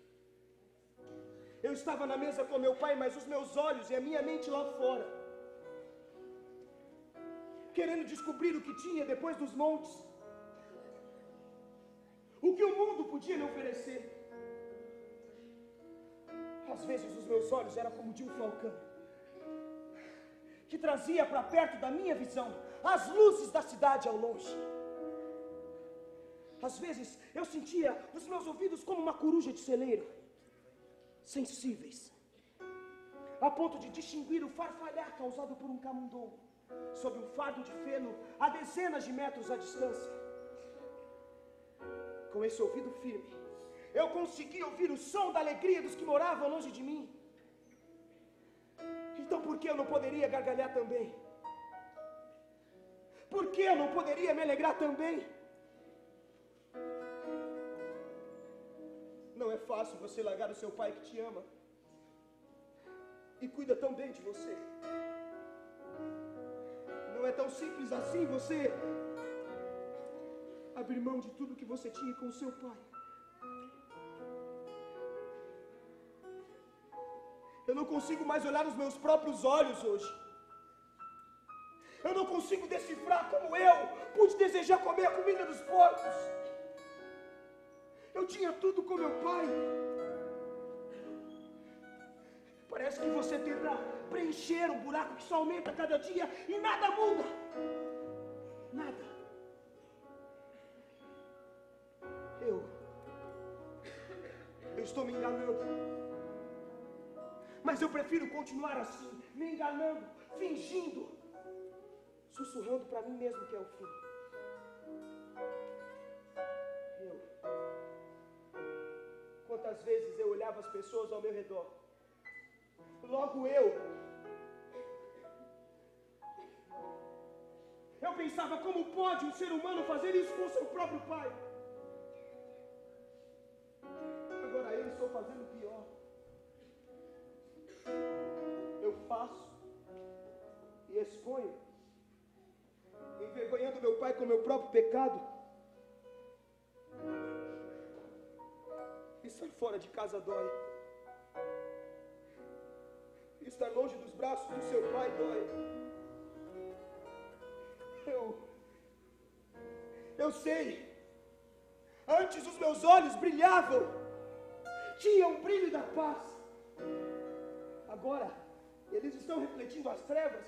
Eu estava na mesa com meu pai, mas os meus olhos e a minha mente lá fora, querendo descobrir o que tinha depois dos montes, o que o mundo podia me oferecer. Às vezes os meus olhos eram como de um falcão, que trazia para perto da minha visão as luzes da cidade ao longe. Às vezes eu sentia os meus ouvidos como uma coruja de celeiro, sensíveis, a ponto de distinguir o farfalhar causado por um camundongo sob um fardo de feno a dezenas de metros à distância. Com esse ouvido firme, eu consegui ouvir o som da alegria dos que moravam longe de mim. Então por que eu não poderia gargalhar também? Por que eu não poderia me alegrar também? Não é fácil você largar o seu pai que te ama e cuida tão bem de você. Não é tão simples assim você abrir mão de tudo que você tinha com o seu pai. Eu não consigo mais olhar nos meus próprios olhos hoje. Eu não consigo decifrar como eu pude desejar comer a comida dos porcos. Eu tinha tudo com meu pai. Parece que você tenta preencher um buraco que só aumenta cada dia e nada muda. Nada. Eu estou me enganando. Mas eu prefiro continuar assim, me enganando, fingindo, sussurrando para mim mesmo que é o fim. Quantas vezes eu olhava as pessoas ao meu redor, logo eu pensava, como pode um ser humano fazer isso com seu próprio pai? Agora eu estou fazendo pior. Eu faço e exponho, envergonhando meu pai com meu próprio pecado. Estar fora de casa dói. Estar longe dos braços do seu pai dói. Eu sei. Antes os meus olhos brilhavam, tinham o brilho da paz. Agora, eles estão refletindo as trevas.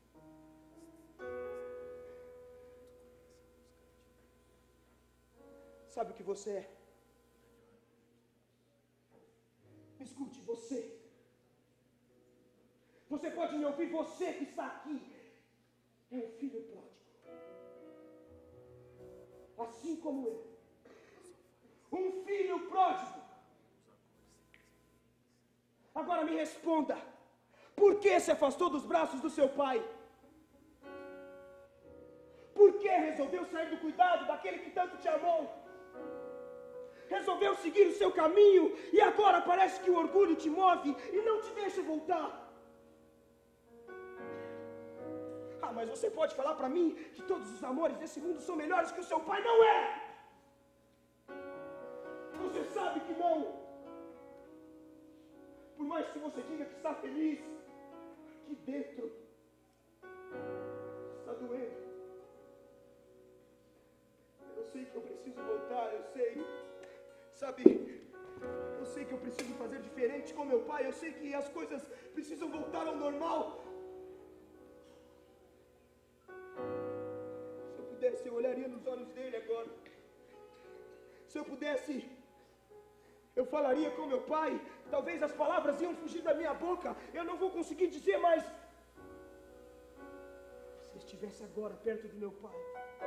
Sabe o que você é? Me escute, você. Você pode me ouvir, você que está aqui. É um filho pródigo. Assim como eu. Um filho pródigo. Agora me responda. Por que se afastou dos braços do seu pai? Por que resolveu sair do cuidado daquele que tanto te amou? Resolveu seguir o seu caminho e agora parece que o orgulho te move e não te deixa voltar. Ah, mas você pode falar para mim que todos os amores desse mundo são melhores que o seu pai? Não é! Você sabe que não. Por mais que você diga que está feliz, aqui dentro está doendo. Eu sei que eu preciso voltar, eu sei. Sabe, eu sei que eu preciso fazer diferente com meu pai, eu sei que as coisas precisam voltar ao normal. Se eu pudesse, eu olharia nos olhos dele agora. Se eu pudesse, eu falaria com meu pai. Talvez as palavras iam fugir da minha boca, eu não vou conseguir dizer, mas se eu estivesse agora perto do meu pai,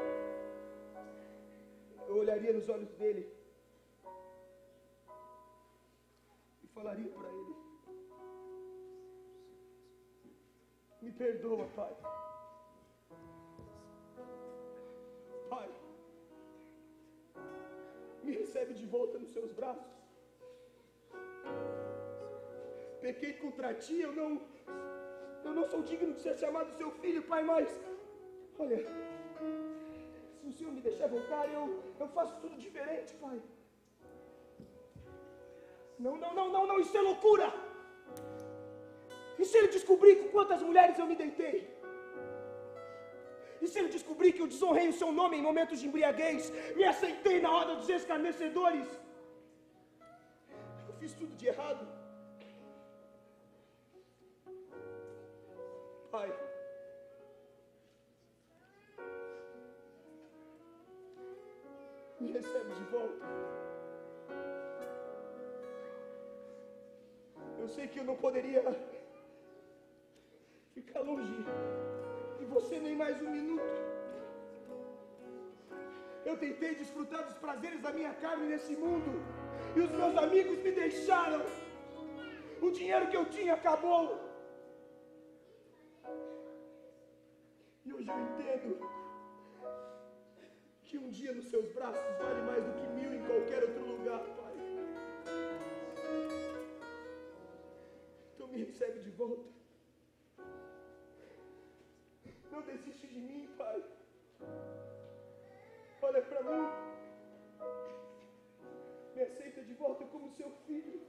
eu olharia nos olhos dele e falaria para ele: me perdoa, pai. Pai, me recebe de volta nos seus braços. Pequei contra ti, eu não sou digno de ser chamado seu filho, pai, mas olha, se o Senhor me deixar voltar, eu faço tudo diferente, pai. Não, isso é loucura. E se ele descobrir com quantas mulheres eu me deitei? E se ele descobrir que eu desonrei o seu nome em momentos de embriaguez, me aceitei na roda dos escarnecedores? Eu fiz tudo de errado. Pai, me recebe de volta. Eu sei que eu não poderia ficar longe de você nem mais um minuto. Eu tentei desfrutar dos prazeres da minha carne nesse mundo e os meus amigos me deixaram. O dinheiro que eu tinha acabou. E hoje eu entendo que um dia nos seus braços vale mais do que 1000 em qualquer outro lugar, pai. Então me recebe de volta. Não desiste de mim, pai. Olha para mim. Me aceita de volta como seu filho.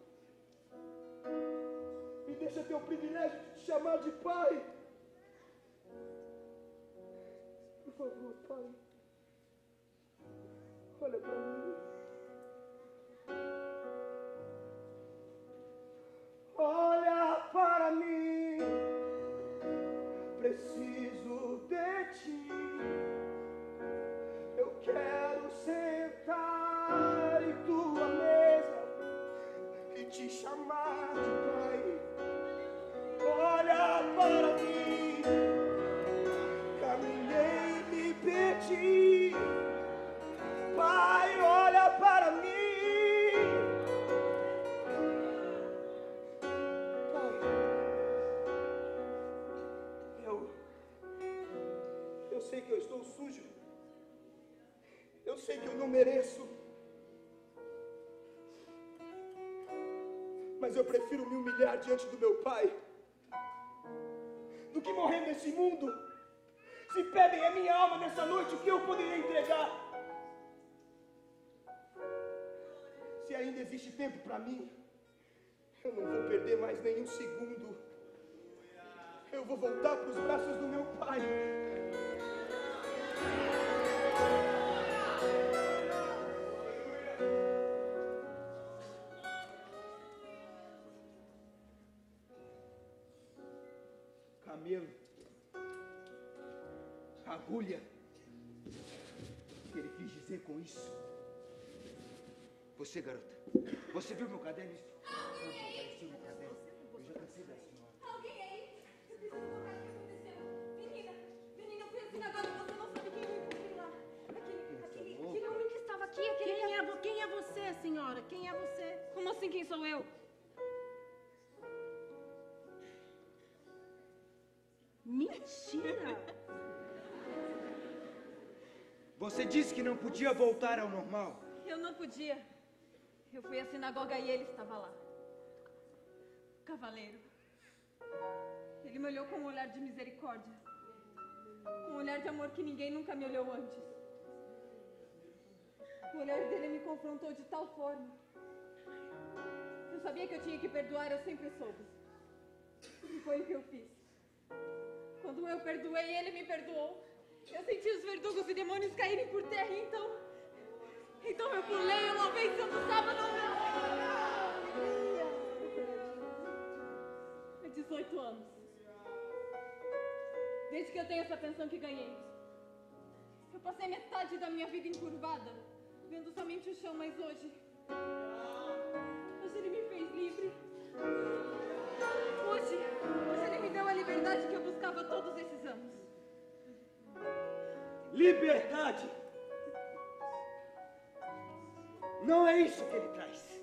Me deixa ter o privilégio de te chamar de pai. Por favor, pai. Olha para mim. Olha para mim. Preciso de ti. Eu quero sentar em tua mesa e te chamar de pai. Olha para mim. Caminhei, me perdi. Pai, olha para mim. Pai, eu sei que eu estou sujo. Eu sei que eu não mereço. Mas eu prefiro me humilhar diante do meu pai do que morrer nesse mundo. Se pedem a minha alma nessa noite, o que eu poderia entregar? Se ainda existe tempo para mim, eu não vou perder mais nenhum segundo. vou voltar para os braços do meu pai. Camelo, agulha, o que ele quis dizer com isso? Você, garota, você viu meu caderno? Alguém aí? Apareceu meu caderno. Eu já cansei da senhora. Alguém aí? Eu preciso contar o que aconteceu. Menina, eu fui assim agora, você não sabe quem eu encontrei lá. Aquele homem que estava aqui, Quem é você, senhora? Quem é você? Como assim, quem sou eu? Mentira! Você disse que não podia voltar ao normal. Eu não podia. Eu fui à sinagoga e ele estava lá. Cavaleiro. Ele me olhou com um olhar de misericórdia. Com um olhar de amor que ninguém nunca me olhou antes. O olhar dele me confrontou de tal forma. Eu sabia que eu tinha que perdoar, eu sempre soube. E foi o que eu fiz. Quando eu perdoei, ele me perdoou. Eu senti os verdugos e demônios caírem por terra e então eu pulei uma vez santo sábado. Há 18 anos. Desde que eu tenho essa pensão que ganhei. Eu passei metade da minha vida encurvada, vendo somente o chão, mas hoje ele me fez livre. Hoje ele me deu a liberdade que eu buscava todos esses anos. Liberdade! Não é isso que ele traz.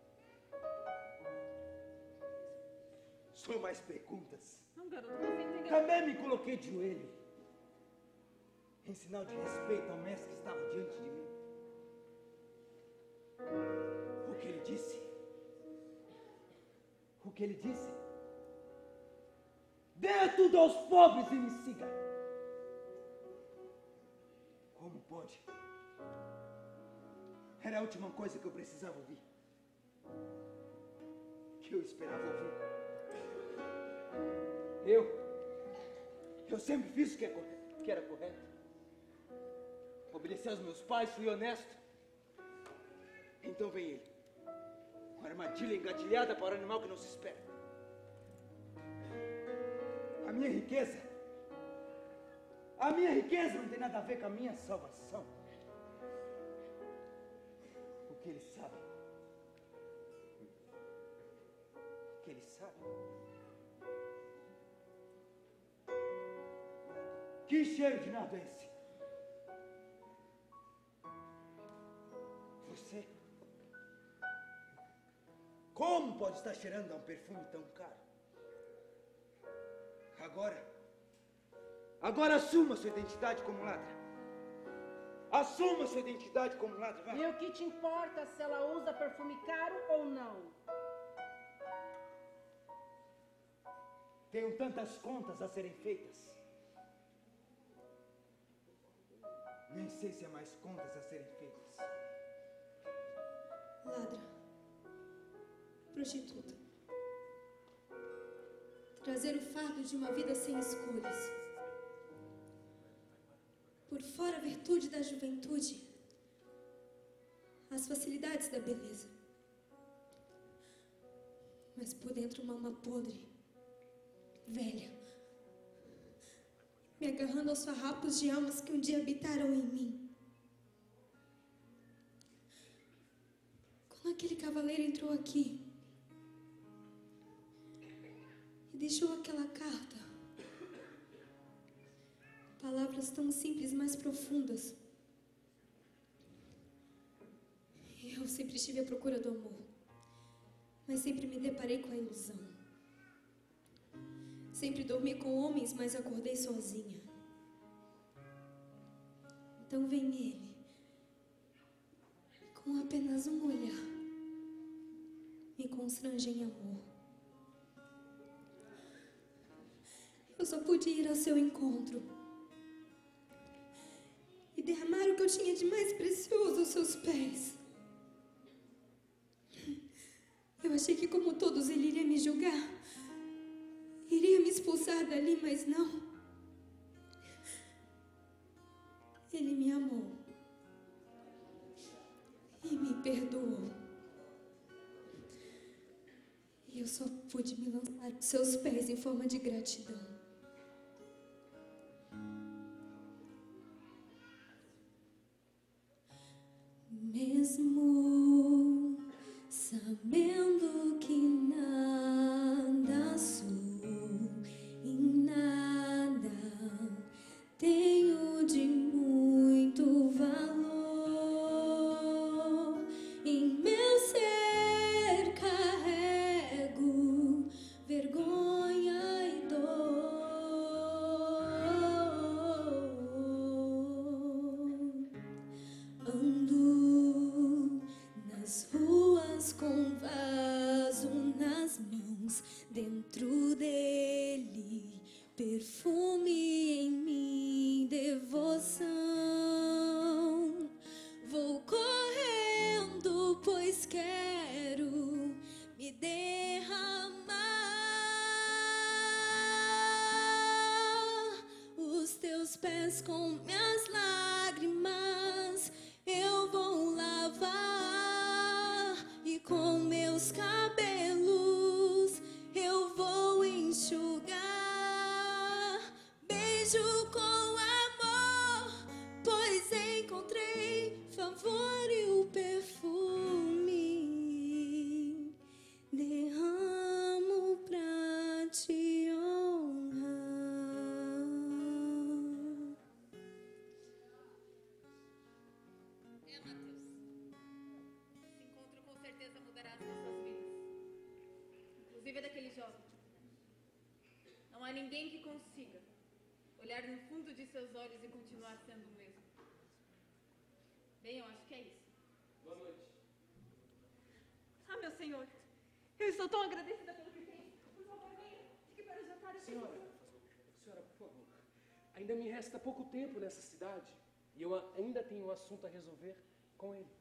São mais perguntas. Não, garoto, você entendeu? Também me coloquei de joelho, em sinal de respeito ao mestre que estava diante de mim. O que ele disse? O que ele disse? Dê tudo aos pobres e me siga. Como pode? Era a última coisa que eu precisava ouvir. Que eu esperava ouvir. Eu sempre fiz o que era correto. Obedeci aos meus pais, fui honesto. Então vem ele, com a armadilha engatilhada para o animal que não se espera. A minha riqueza não tem nada a ver com a minha salvação. O que ele sabe? O que ele sabe? Que cheiro de nada é esse? Você? Como pode estar cheirando a um perfume tão caro? Agora assuma sua identidade como ladra. Assuma sua identidade como ladra, vai. E o que te importa se ela usa perfume caro ou não? Tenho tantas contas a serem feitas. Nem sei se há mais contas a serem feitas. Ladra. Prostituta. Trazer o fardo de uma vida sem escolhas. Por fora a virtude da juventude, as facilidades da beleza. Mas por dentro uma alma podre, velha, me agarrando aos farrapos de almas que um dia habitaram em mim. Quando aquele cavaleiro entrou aqui e deixou aquela carta, palavras tão simples, mas profundas. Eu sempre estive à procura do amor, mas sempre me deparei com a ilusão. Sempre dormi com homens, mas acordei sozinha. Então vem ele, com apenas um olhar, me constrange em amor. Eu só pude ir ao seu encontro e derramar o que eu tinha de mais precioso aos seus pés. Eu achei que, como todos, ele iria me julgar, iria queria me expulsar dali, mas não. Ele me amou e me perdoou. E eu só pude me lançar aos seus pés em forma de gratidão. Mesmo sabendo que nada sou e nada tenho de muito valor, em meu ser carrego vergonha e dor. Ando nas ruas com vaso nas mãos, dentro dele perfume, em mim devoção. Vou correndo, pois quero me derramar. Os teus pés com minhas lágrimas eu vou lavar, e com meus cabelos eu vou enxugar. Beijo com amor, pois encontrei favor e o perfume derramo pra te honrar. Mateus. Esse encontro com certeza mudará as nossas vidas. Inclusive a daquele jovem. Não há ninguém que consiga olhar no fundo de seus olhos e continuar sendo o mesmo. Bem, eu acho que é isso. Boa noite. Ah, meu senhor, eu estou tão agradecida pelo que fez. Por favor, venha. Fique para o jantar. Senhora, por favor. Ainda me resta pouco tempo nessa cidade e eu ainda tenho um assunto a resolver com ele.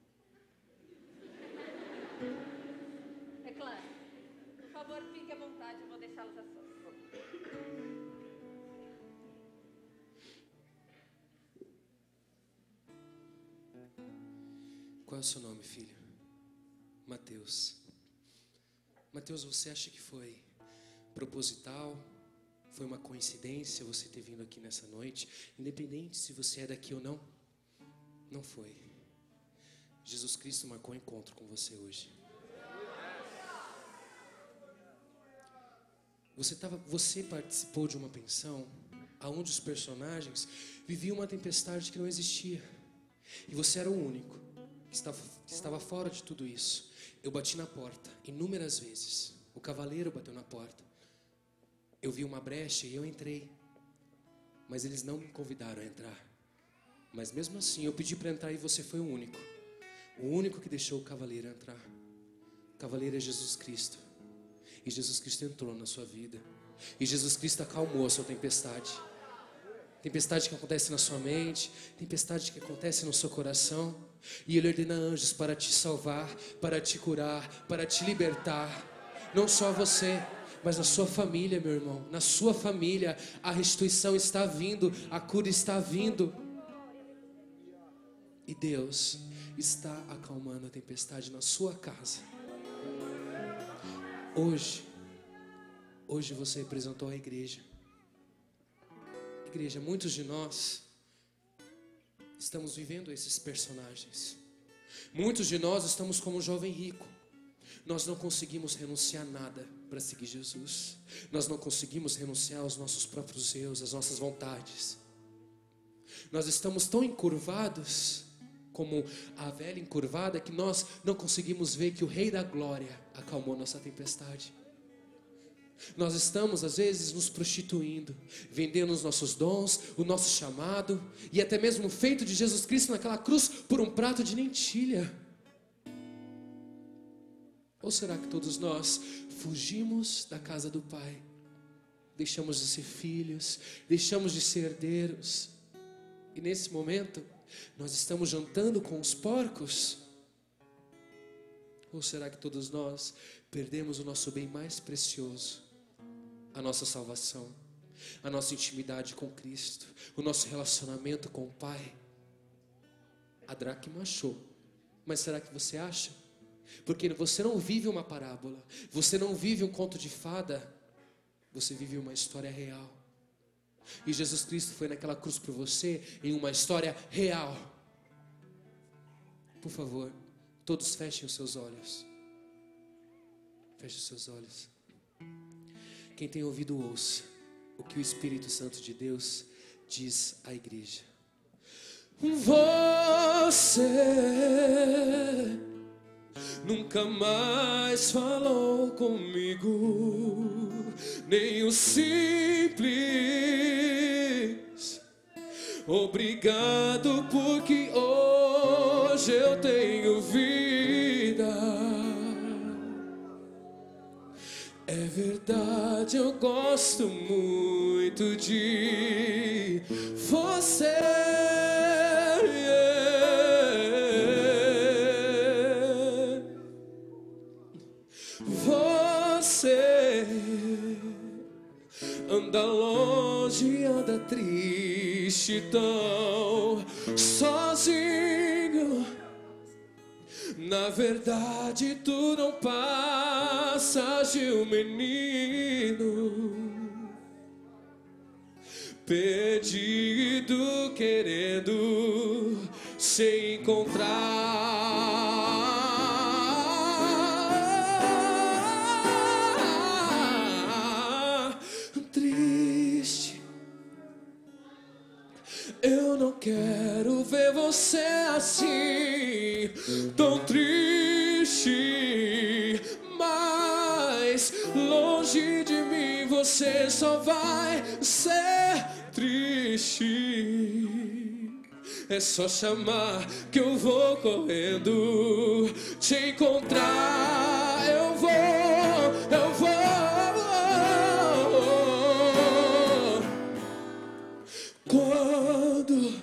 É claro. Por favor, fique à vontade. Eu vou deixá-los a sós. Qual é o seu nome, filho? Mateus. Mateus, você acha que foi proposital? Foi uma coincidência você ter vindo aqui nessa noite? Independente se você é daqui ou não? Não foi. Jesus Cristo marcou um encontro com você hoje. Você participou de uma pensão onde os personagens viviam uma tempestade que não existia. E você era o único que estava fora de tudo isso. Eu bati na porta inúmeras vezes. O cavaleiro bateu na porta. Eu vi uma brecha e eu entrei. Mas eles não me convidaram a entrar. Mas mesmo assim eu pedi para entrar e você foi o único. O único que deixou o cavaleiro entrar. O cavaleiro é Jesus Cristo. E Jesus Cristo entrou na sua vida. E Jesus Cristo acalmou a sua tempestade. Tempestade que acontece na sua mente, tempestade que acontece no seu coração. E Ele ordena anjos para te salvar, para te curar, para te libertar. Não só você, mas na sua família, meu irmão. Na sua família, a restituição está vindo, a cura está vindo. E Deus está acalmando a tempestade na sua casa. Hoje você representou a igreja. Igreja, muitos de nós estamos vivendo esses personagens. Muitos de nós estamos como um jovem rico. Nós não conseguimos renunciar a nada para seguir Jesus. Nós não conseguimos renunciar aos nossos próprios eus, às nossas vontades. Nós estamos tão encurvados como a velha encurvada que nós não conseguimos ver que o Rei da Glória acalmou nossa tempestade. Nós estamos, às vezes, nos prostituindo, vendendo os nossos dons, o nosso chamado, e até mesmo o feito de Jesus Cristo naquela cruz por um prato de lentilha. Ou será que todos nós fugimos da casa do Pai? Deixamos de ser filhos, deixamos de ser herdeiros, e nesse momento, nós estamos jantando com os porcos? Ou será que todos nós perdemos o nosso bem mais precioso? a nossa salvação, a nossa intimidade com Cristo, o nosso relacionamento com o Pai. A dracma achou, mas será que você acha? Porque você não vive uma parábola, você não vive um conto de fada, você vive uma história real. E Jesus Cristo foi naquela cruz por você em uma história real. Por favor, todos fechem os seus olhos. Feche os seus olhos. Quem tem ouvido, ouça o que o Espírito Santo de Deus diz à igreja. Você nunca mais falou comigo, nem o simples obrigado, porque hoje eu tenho vida. É verdade, eu gosto muito de você. Você anda longe, anda triste, tão sozinho. Na verdade, tu não passas de um menino perdido, querendo se encontrar. Triste, eu não quero ver você assim, tão triste. Mas longe de mim você só vai ser triste. É só chamar que eu vou correndo te encontrar. Eu vou. Quando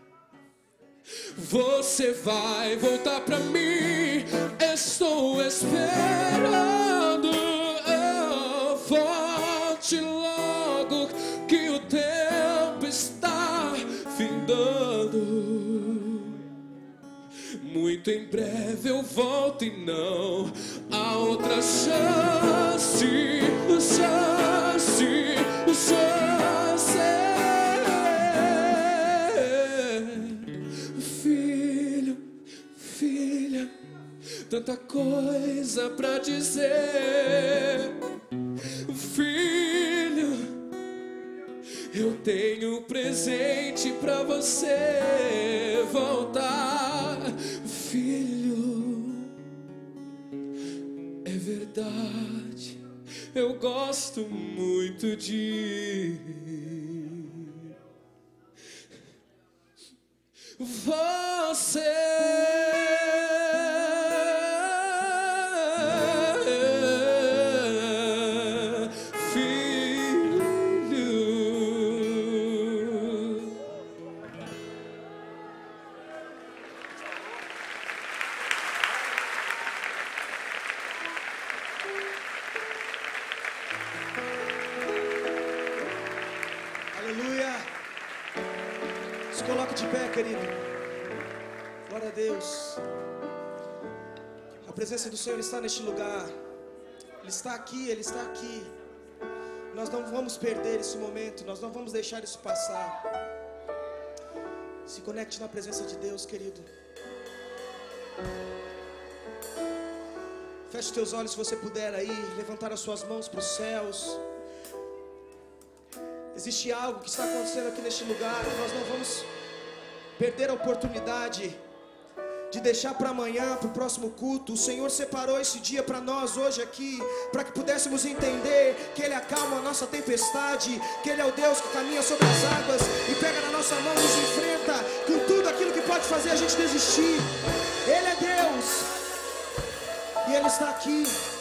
você vai voltar pra mim, estou esperando. Volte logo que o tempo está findando. Muito em breve eu volto e não há outra chance. Filha, tanta coisa pra dizer. Filho, eu tenho presente pra você voltar. Filho, é verdade, eu gosto muito de você. Aleluia. Se coloque de pé, querido. Glória a Deus. A presença do Senhor está neste lugar. Ele está aqui, Ele está aqui. Nós não vamos perder esse momento. Nós não vamos deixar isso passar. Se conecte na presença de Deus, querido. Feche teus olhos se você puder aí. Levantar as suas mãos para os céus. Existe algo que está acontecendo aqui neste lugar. Nós não vamos perder a oportunidade de deixar para amanhã, para o próximo culto. O Senhor separou esse dia para nós hoje aqui, para que pudéssemos entender que Ele acalma a nossa tempestade, que Ele é o Deus que caminha sobre as águas e pega na nossa mão e nos enfrenta com tudo aquilo que pode fazer a gente desistir. Ele é Deus e Ele está aqui.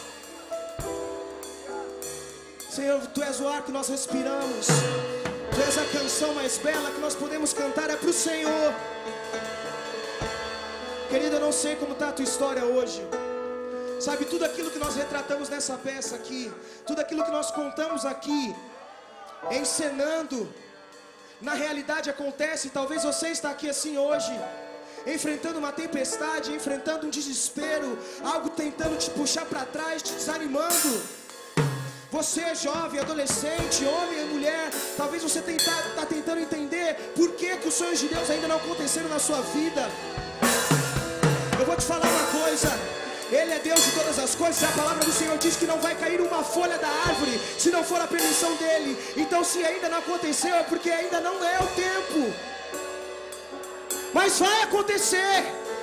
Senhor, Tu és o ar que nós respiramos. Tu és a canção mais bela que nós podemos cantar, é para o Senhor. Querido, eu não sei como está a tua história hoje. Sabe, tudo aquilo que nós retratamos nessa peça aqui, tudo aquilo que nós contamos aqui, encenando, na realidade acontece. Talvez você está aqui assim hoje, enfrentando uma tempestade, enfrentando um desespero, algo tentando te puxar para trás, te desanimando. Você é jovem, adolescente, homem e mulher, talvez você está tentando entender por que os sonhos de Deus ainda não aconteceram na sua vida. Eu vou te falar uma coisa: Ele é Deus de todas as coisas. A palavra do Senhor diz que não vai cair uma folha da árvore se não for a permissão dEle. Então, se ainda não aconteceu, é porque ainda não é o tempo. Mas vai acontecer.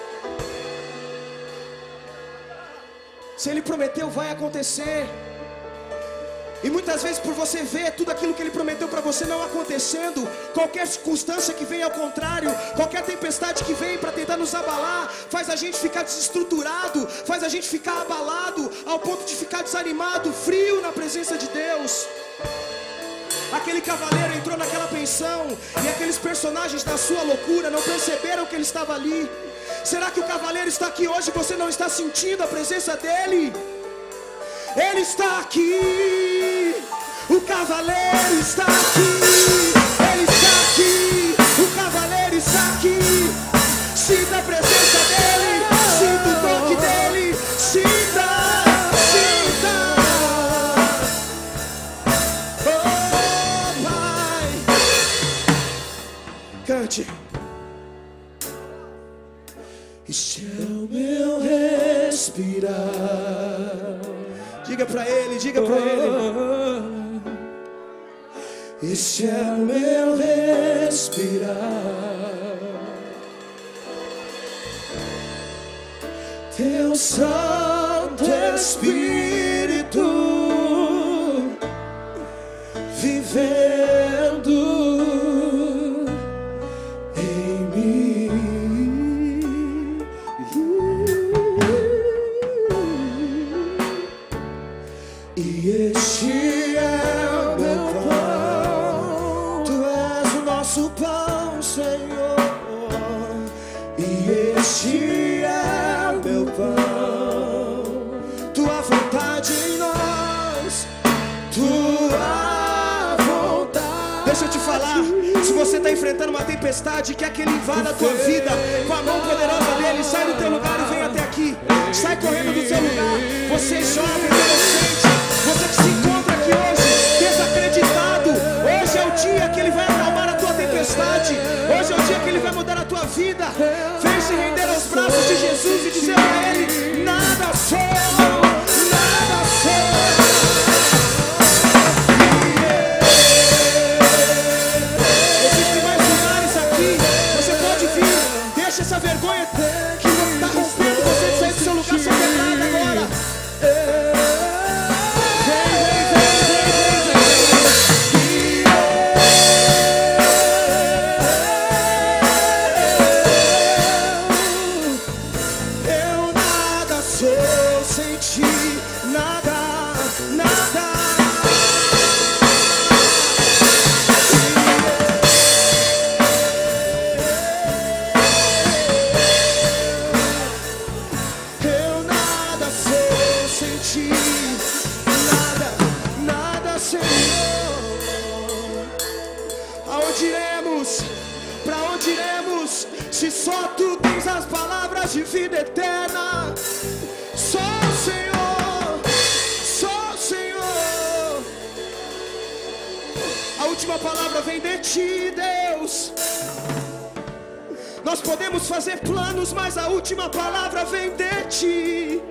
Se Ele prometeu, vai acontecer. E muitas vezes, por você ver tudo aquilo que Ele prometeu para você não acontecendo, qualquer circunstância que vem ao contrário, qualquer tempestade que vem para tentar nos abalar, faz a gente ficar desestruturado, faz a gente ficar abalado, ao ponto de ficar desanimado, frio na presença de Deus. Aquele cavaleiro entrou naquela pensão, e aqueles personagens da sua loucura não perceberam que ele estava ali. Será que o cavaleiro está aqui hoje e você não está sentindo a presença dEle? Ele está aqui, o cavaleiro está aqui, ele está aqui, o cavaleiro está aqui. Sinta a presença dEle, sinta o toque dEle, sinta, sinta. Oh Pai, cante. Este é o meu respirar. Diga pra Ele, diga pra Ele. Este é o meu respirar. Teu Santo Espírito vivendo em mim. E este é o meu pão, Tu és o nosso pão, Senhor. E este é o meu pão, Tua vontade em nós, Tua vontade. Deixa eu te falar, se você está enfrentando uma tempestade, quer que Ele invada a tua vida com a mão poderosa dEle, sai do teu lugar e vem até aqui. Sai correndo do seu lugar. Você é jovem, adolescente, você que se encontra aqui hoje desacreditado, hoje é o dia que Ele vai acalmar a tua tempestade. Hoje é o dia que Ele vai mudar a tua vida. Vem se render aos braços de Jesus e dizer a Ele: nada sou, nada sou. Existem mais lugares aqui. Você pode vir. Deixa essa vergonha que está rompendo você de sair do seu lugar ser quebrada agora. Se só Tu tens as palavras de vida eterna, só o Senhor, só o Senhor. A última palavra vem de Ti, Deus. Nós podemos fazer planos, mas a última palavra vem de Ti.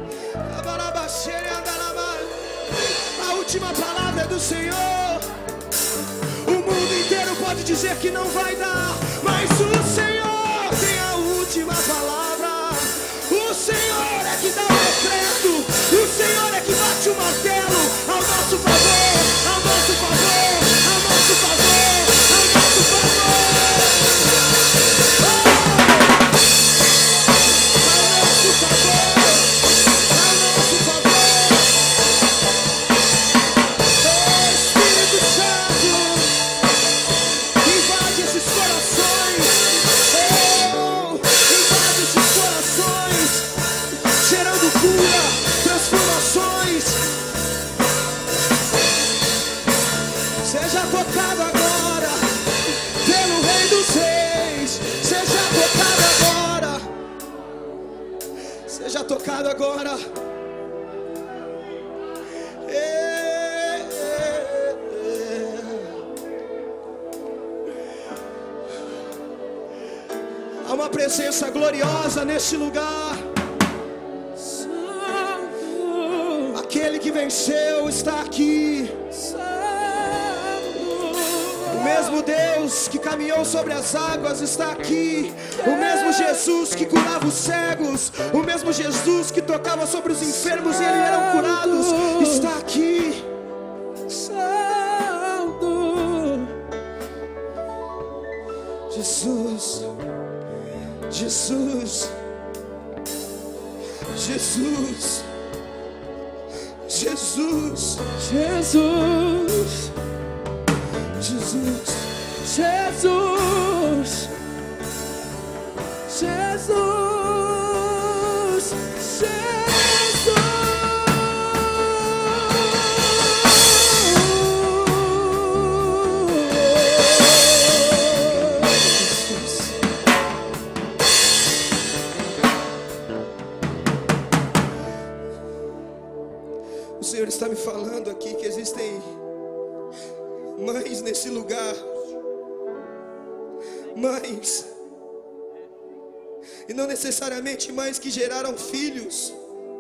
A última palavra é do Senhor. O mundo inteiro pode dizer que não vai dar, mas o Senhor tem a última palavra. O Senhor é que dá o decreto, o Senhor é que bate o martelo ao nosso favor, ao nosso favor, ao nosso favor, ao nosso favor. Ao nosso favor, ao nosso favor. Oh Espírito Santo, invade esses corações. Oh, invade esses tocado agora pelo Rei dos Reis. Seja tocado agora. Seja tocado agora. Há uma presença gloriosa nesse lugar. Aquele que venceu está aqui. O mesmo Deus que caminhou sobre as águas está aqui. O mesmo Jesus que curava os cegos, o mesmo Jesus que tocava sobre os enfermos e eles eram curados, está aqui. Jesus, Jesus, Jesus, Jesus, Jesus, Jesus, Jesus, Jesus, O Senhor está me falando aqui que existem mães nesse lugar, mães, e não necessariamente mães que geraram filhos,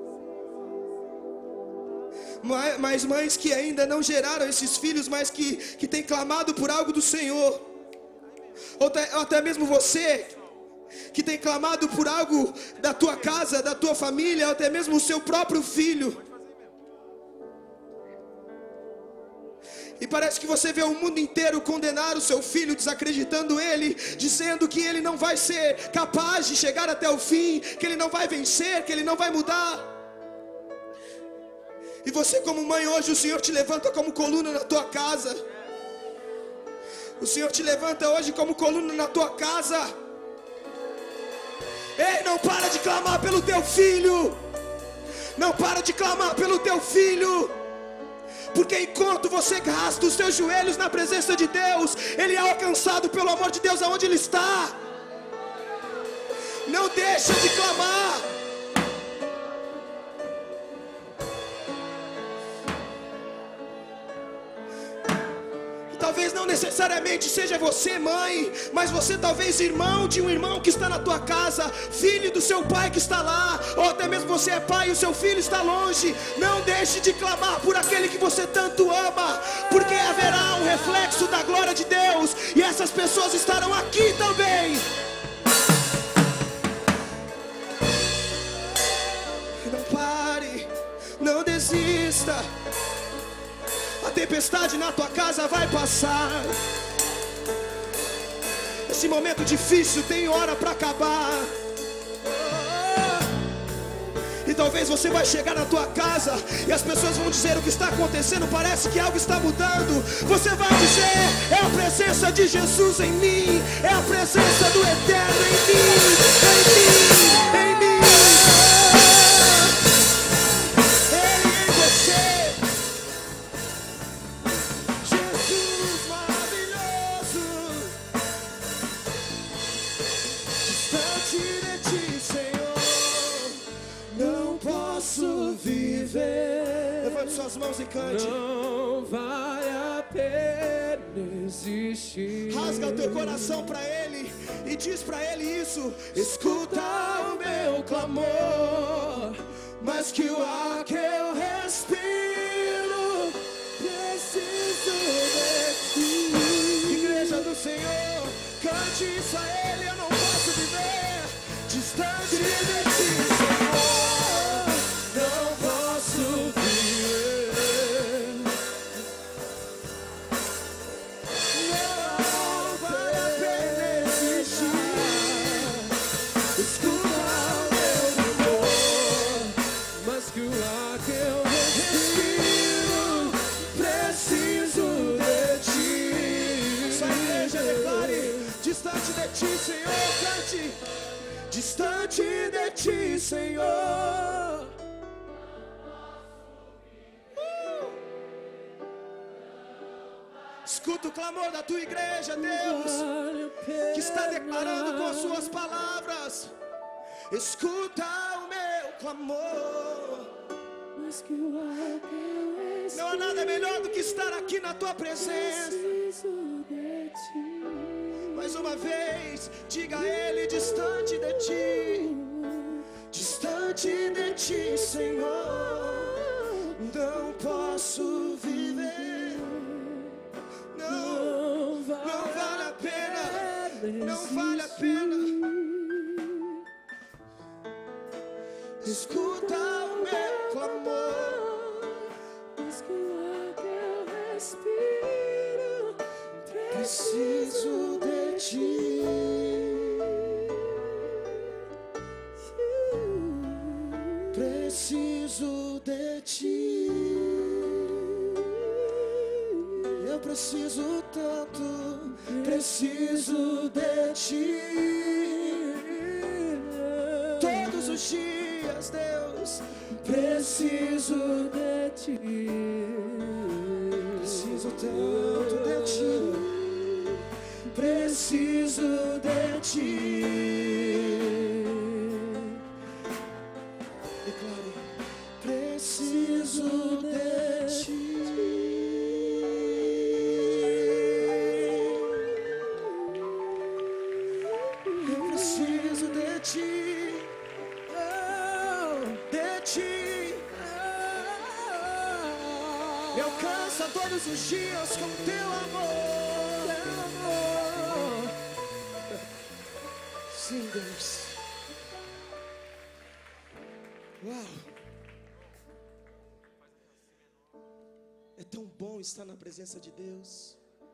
mas mães que ainda não geraram esses filhos, mas que têm clamado por algo do Senhor, ou até mesmo você, que tem clamado por algo da tua casa, da tua família, ou até mesmo o seu próprio filho. E parece que você vê o mundo inteiro condenar o seu filho, desacreditando ele, dizendo que ele não vai ser capaz de chegar até o fim, que ele não vai vencer, que ele não vai mudar. E você, como mãe, hoje o Senhor te levanta como coluna na tua casa. O Senhor te levanta hoje como coluna na tua casa. Ei, não para de clamar pelo teu filho. Não para de clamar pelo teu filho. Porque enquanto você gasta os seus joelhos na presença de Deus, ele é alcançado pelo amor de Deus aonde ele está. Não deixa de clamar. Talvez não necessariamente seja você, mãe, mas você talvez irmão de um irmão que está na tua casa, filho do seu pai que está lá, ou até mesmo você é pai e o seu filho está longe. Não deixe de clamar por aquele que você tanto ama, porque haverá um reflexo da glória de Deus, e essas pessoas estarão aqui também. Não pare, não desista. A tempestade na tua casa vai passar. Esse momento difícil tem hora para acabar. E talvez você vai chegar na tua casa e as pessoas vão dizer o que está acontecendo, parece que algo está mudando. Você vai dizer: é a presença de Jesus em mim, é a presença do Eterno em mim, em mim, em mim. Ele em você. Levante suas mãos e cante. Não vai a pena existir. Rasga o teu coração para Ele e diz para Ele isso: escuta o meu clamor, mas que o ar que eu respiro, preciso de ti. Igreja do Senhor, cante isso a Ele. Eu não posso viver distante de ti, Senhor. Não posso viver. Não vale a pena existir. Escuta o meu amor, mas que o ar que eu respiro, preciso de ti. Só a igreja declare: distante de ti, Senhor. Cante: distante de ti, Senhor. Escuta Escuta o clamor da tua igreja, Deus, que está declarando com as suas palavras. Escuta o meu clamor. Não há nada melhor do que estar aqui na tua presença. Mais uma vez, diga a Ele: distante de ti, distante de ti, Senhor, não posso viver. Não vale a pena, não vale a pena. Escuta o meu clamor, mas que o ar que eu respiro, preciso de ti. Preciso de ti. Eu preciso tanto, preciso de ti. Todos os dias, Deus, preciso de ti. Preciso tanto de ti. Preciso de ti. Declare: preciso de ti. Eu preciso de ti. De ti. Me alcança todos os dias com teu amor. Sim, Deus. Uau! É tão bom estar na presença de Deus.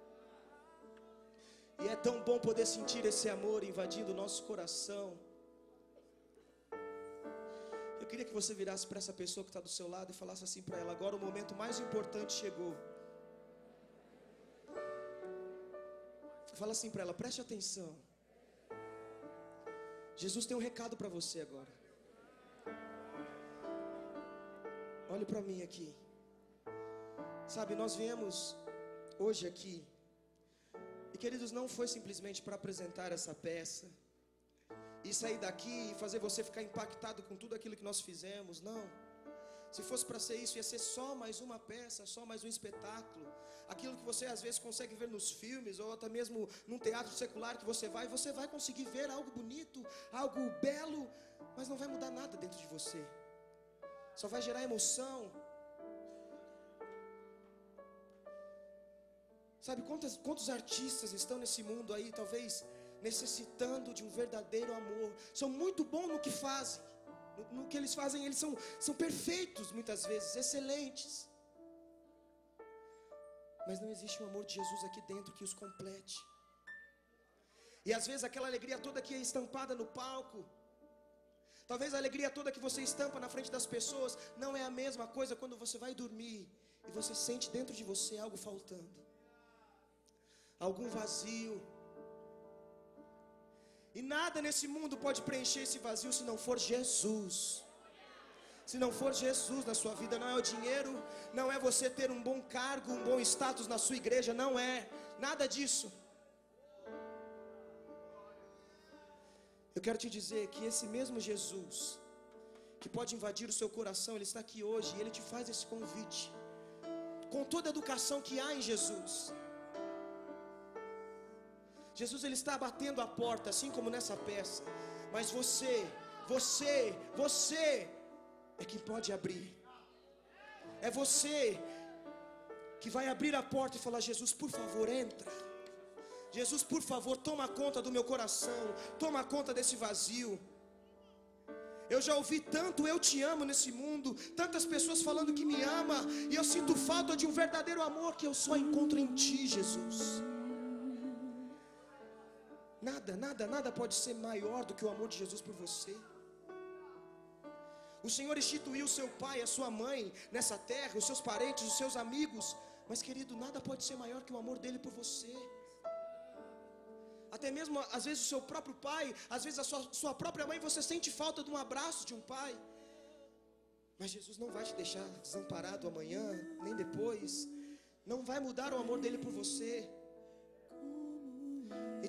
E é tão bom poder sentir esse amor invadindo o nosso coração. Eu queria que você virasse para essa pessoa que está do seu lado e falasse assim para ela: agora o momento mais importante chegou. Fala assim para ela: preste atenção. Jesus tem um recado para você agora. Olhe para mim aqui. Sabe, nós viemos hoje aqui, e queridos, não foi simplesmente para apresentar essa peça e sair daqui e fazer você ficar impactado com tudo aquilo que nós fizemos. Não. Se fosse para ser isso, ia ser só mais uma peça, só mais um espetáculo. Aquilo que você às vezes consegue ver nos filmes, ou até mesmo num teatro secular que você vai conseguir ver algo bonito, algo belo, mas não vai mudar nada dentro de você. Só vai gerar emoção. Sabe quantos artistas estão nesse mundo aí, talvez necessitando de um verdadeiro amor? São muito bons no que fazem. No que eles fazem, eles são perfeitos muitas vezes, excelentes. Mas não existe o amor de Jesus aqui dentro que os complete. E às vezes aquela alegria toda que é estampada no palco, talvez a alegria toda que você estampa na frente das pessoas, não é a mesma coisa quando você vai dormir e você sente dentro de você algo faltando, algum vazio. E nada nesse mundo pode preencher esse vazio se não for Jesus. Se não for Jesus na sua vida. Não é o dinheiro, não é você ter um bom cargo, um bom status na sua igreja, não é nada disso. Eu quero te dizer que esse mesmo Jesus, que pode invadir o seu coração, Ele está aqui hoje e Ele te faz esse convite, com toda a educação que há em Jesus. Jesus, Ele está batendo a porta, assim como nessa peça. Mas você é quem pode abrir. É você que vai abrir a porta e falar: Jesus, por favor, entra. Jesus, por favor, toma conta do meu coração. Toma conta desse vazio. Eu já ouvi tanto "eu te amo" nesse mundo, tantas pessoas falando que me ama, e eu sinto falta de um verdadeiro amor que eu só encontro em Ti, Jesus. Nada pode ser maior do que o amor de Jesus por você. O Senhor instituiu o seu pai, a sua mãe nessa terra, os seus parentes, os seus amigos. Mas, querido, nada pode ser maior que o amor dele por você. Até mesmo, às vezes, o seu próprio pai, às vezes a sua própria mãe, você sente falta de um abraço de um pai. Mas Jesus não vai te deixar desamparado amanhã, nem depois. Não vai mudar o amor dele por você.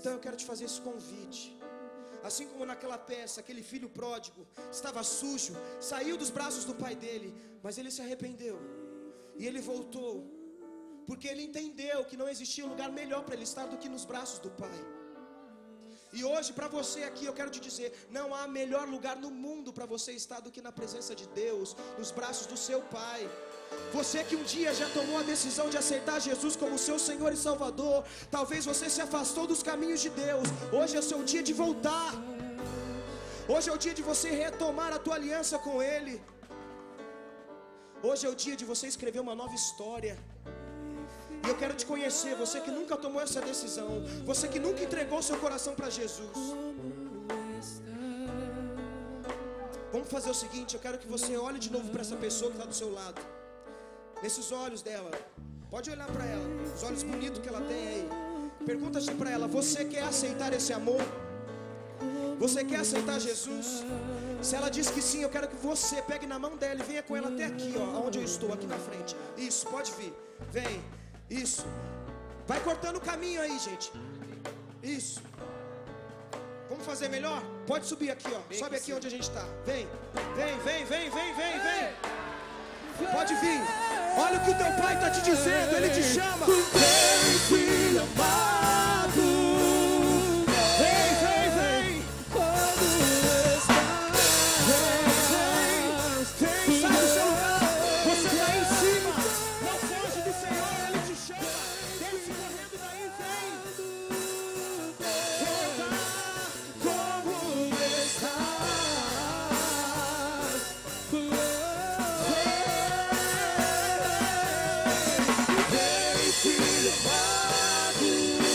Então eu quero te fazer esse convite. Assim como naquela peça, aquele filho pródigo estava sujo, saiu dos braços do pai dele, mas ele se arrependeu e ele voltou, porque ele entendeu que não existia um lugar melhor para ele estar do que nos braços do pai. E hoje para você aqui eu quero te dizer, não há melhor lugar no mundo para você estar do que na presença de Deus, nos braços do seu pai. Você que um dia já tomou a decisão de aceitar Jesus como seu Senhor e Salvador, talvez você se afastou dos caminhos de Deus, hoje é o seu dia de voltar. Hoje é o dia de você retomar a tua aliança com Ele. Hoje é o dia de você escrever uma nova história. E eu quero te conhecer, você que nunca tomou essa decisão, você que nunca entregou seu coração para Jesus. Vamos fazer o seguinte, eu quero que você olhe de novo para essa pessoa que está do seu lado. Nesses olhos dela, pode olhar para ela, os olhos bonitos que ela tem aí. Pergunta assim para ela, você quer aceitar esse amor? Você quer aceitar Jesus? Se ela diz que sim, eu quero que você pegue na mão dela e venha com ela até aqui, ó, onde eu estou, aqui na frente. Isso, pode vir, vem, isso. Vai cortando o caminho aí, gente. Isso. Vamos fazer melhor? Pode subir aqui, ó. Sobe aqui onde a gente está. Vem, vem, vem, vem, vem, vem, vem. Pode vir. Olha o que o teu pai está te dizendo. Ele te chama. Vem, filho amado. Vem, vem, vem. Quando estás, vem, sai do seu lugar. Você está em cima. Não foge do Senhor. Ele te chama. Desce correndo daí, vem. volta como estás. Vem, filho amado.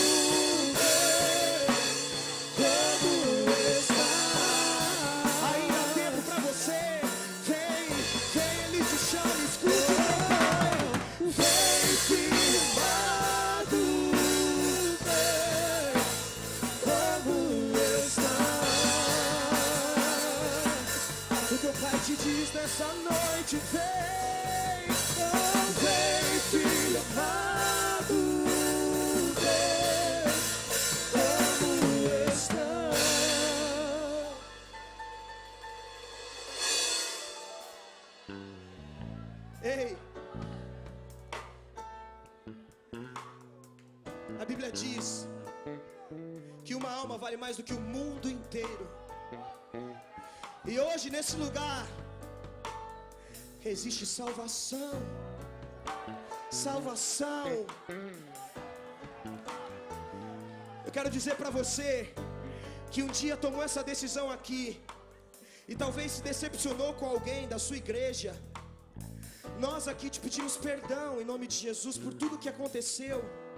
Como estás. Ainda há tempo para você. Vem, vem, ele te chama. Escute o teu pai. Vem, filho amado. Como estás. O teu pai te diz nessa noite. Vem, Vem, filho amado. Como estás. ei. A Bíblia diz que uma alma vale mais do que o mundo inteiro. E hoje nesse lugar existe salvação. Salvação. Eu quero dizer para você que um dia tomou essa decisão aqui e talvez se decepcionou com alguém da sua igreja. Nós aqui te pedimos perdão em nome de Jesus por tudo que aconteceu.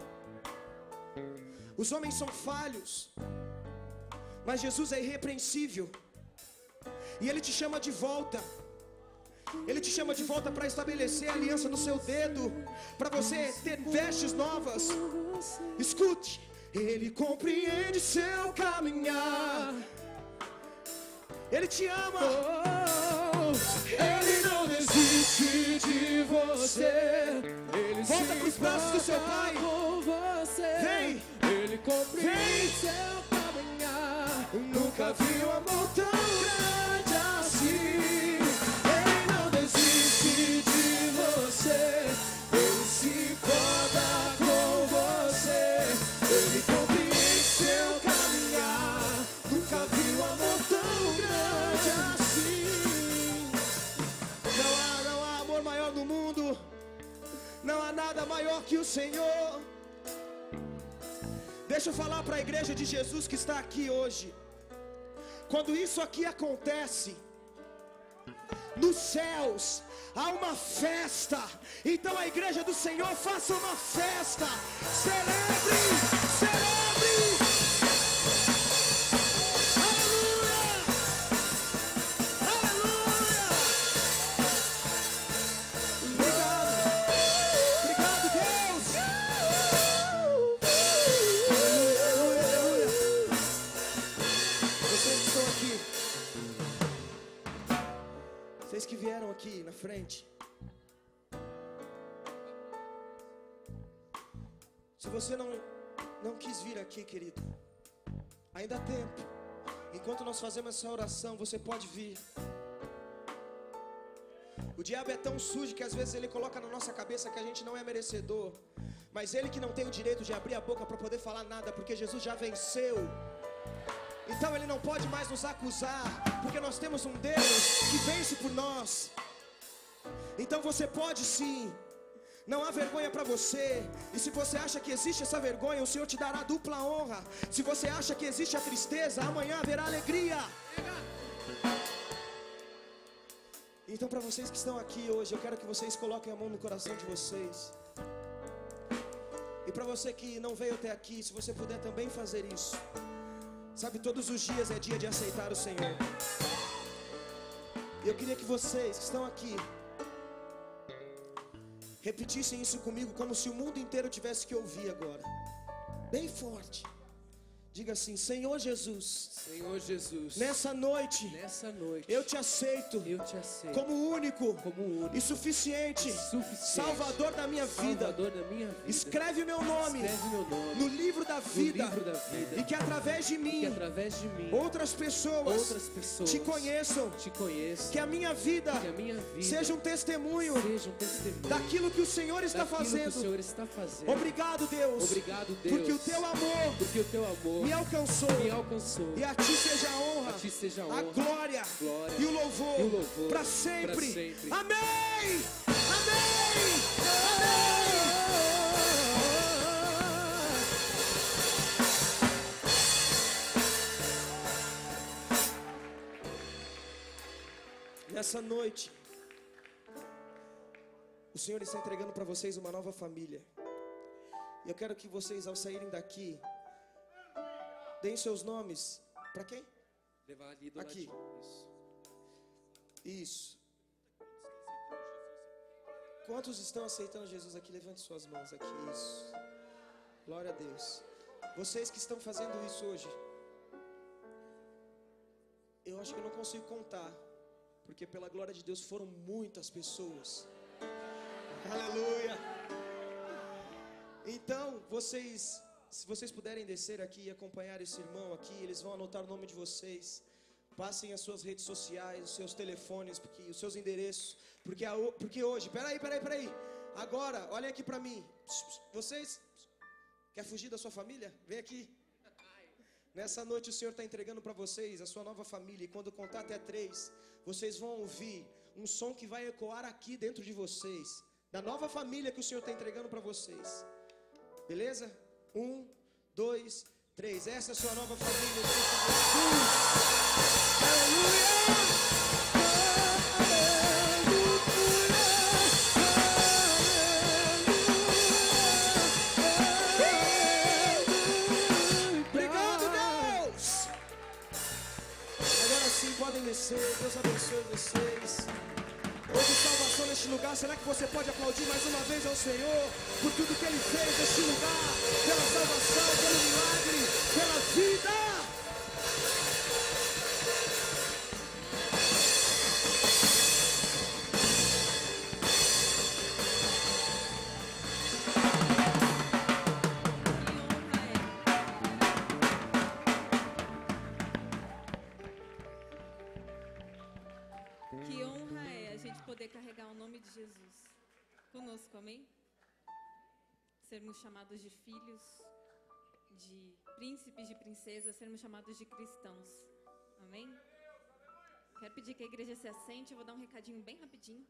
Os homens são falhos, mas Jesus é irrepreensível. E Ele te chama de volta. Ele te chama de volta para estabelecer a aliança no seu dedo, para você ter vestes novas. Escute. Ele compreende seu caminhar. Ele te ama. Ele não desiste de você. Ele Volta para os braços do seu pai. com você. Vem. Ele compreende seu caminhar. Nunca vi um amor tão grande assim. Ele não desiste de você. Ele se importa com você. Ele compreende seu caminhar. Nunca vi um amor tão grande assim. Não há amor maior no mundo. Não há nada maior que o Senhor. Deixa eu falar para a igreja de Jesus que está aqui hoje. Quando isso aqui acontece, nos céus há uma festa. Então a igreja do Senhor faça uma festa. Celebre, celebre. Aleluia, aleluia. Obrigado, Deus. Vocês que estão aqui, vocês que vieram aqui na frente, se você não quis vir aqui, querido, Ainda há tempo. Enquanto nós fazemos essa oração, você pode vir. O diabo é tão sujo que às vezes ele coloca na nossa cabeça que a gente não é merecedor. Mas ele que não tem o direito de abrir a boca para poder falar nada, porque Jesus já venceu. Então ele não pode mais nos acusar, porque nós temos um Deus que vence por nós. Então você pode sim. Não há vergonha para você. E se você acha que existe essa vergonha, o Senhor te dará dupla honra. Se você acha que existe a tristeza, amanhã haverá alegria. Então, para vocês que estão aqui hoje, eu quero que vocês coloquem a mão no coração de vocês. E para você que não veio até aqui, se você puder também fazer isso. Sabe, todos os dias é dia de aceitar o Senhor. E eu queria que vocês que estão aqui repetissem isso comigo, como se o mundo inteiro tivesse que ouvir agora. Bem forte. Diga assim: Senhor Jesus, Senhor Jesus, nessa noite eu te aceito, como único, e suficiente, Salvador da minha vida. Escreve o meu nome no livro da vida, e que através de mim outras pessoas te conheçam, que a minha vida seja um testemunho daquilo que o Senhor está fazendo. Obrigado, Deus, porque o teu amor me alcançou. E a ti seja a honra, a glória e o louvor, para sempre. Amém! Amém! Nessa noite, o Senhor está entregando para vocês uma nova família. E eu quero que vocês, ao saírem daqui, deem seus nomes. Para quem? Levar ali do aqui. Ladinho. Isso. Quantos estão aceitando Jesus aqui? Levante suas mãos aqui. Isso. Glória a Deus. Vocês que estão fazendo isso hoje, eu acho que eu não consigo contar, porque pela glória de Deus foram muitas pessoas. Aleluia. Então, se vocês puderem descer aqui e acompanhar esse irmão aqui, eles vão anotar o nome de vocês. Passem as suas redes sociais, os seus telefones, os seus endereços. Porque hoje, peraí. Agora, olhem aqui pra mim. Vocês, quer fugir da sua família? Vem aqui. Nessa noite o Senhor está entregando para vocês a sua nova família. E quando contar até 3, vocês vão ouvir um som que vai ecoar aqui dentro de vocês, da nova família que o Senhor está entregando para vocês. Beleza? 1, 2, 3. Essa é a sua nova família. Obrigado, Deus. Agora sim, podem descer. Deus abençoe vocês. Houve salvação neste lugar. Será que você pode aplaudir mais uma vez ao Senhor por tudo que Ele fez neste lugar, pela salvação, pelo milagre, pela vida? Que honra é a gente poder carregar o nome de Jesus conosco, amém? Sermos chamados de filhos, de príncipes, de princesas, sermos chamados de cristãos, amém? Quero pedir que a igreja se assente, eu vou dar um recadinho bem rapidinho.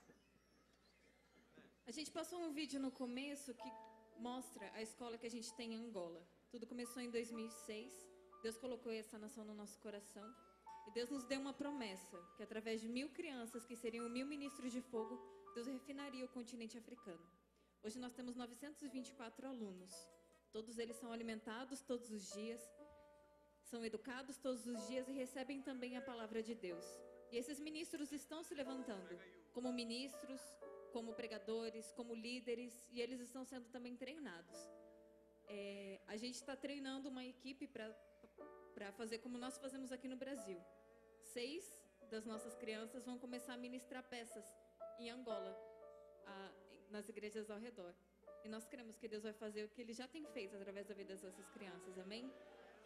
A gente passou um vídeo no começo que mostra a escola que a gente tem em Angola. Tudo começou em 2006, Deus colocou essa nação no nosso coração. E Deus nos deu uma promessa, que através de 1000 crianças, que seriam 1000 ministros de fogo, Deus refinaria o continente africano. Hoje nós temos 924 alunos. Todos eles são alimentados todos os dias, são educados todos os dias e recebem também a palavra de Deus. E esses ministros estão se levantando como ministros, como pregadores, como líderes, e eles estão sendo também treinados. A gente está treinando uma equipe para fazer como nós fazemos aqui no Brasil. 6 das nossas crianças vão começar a ministrar peças em Angola, nas igrejas ao redor. E nós cremos que Deus vai fazer o que Ele já tem feito através da vida dessas crianças, amém?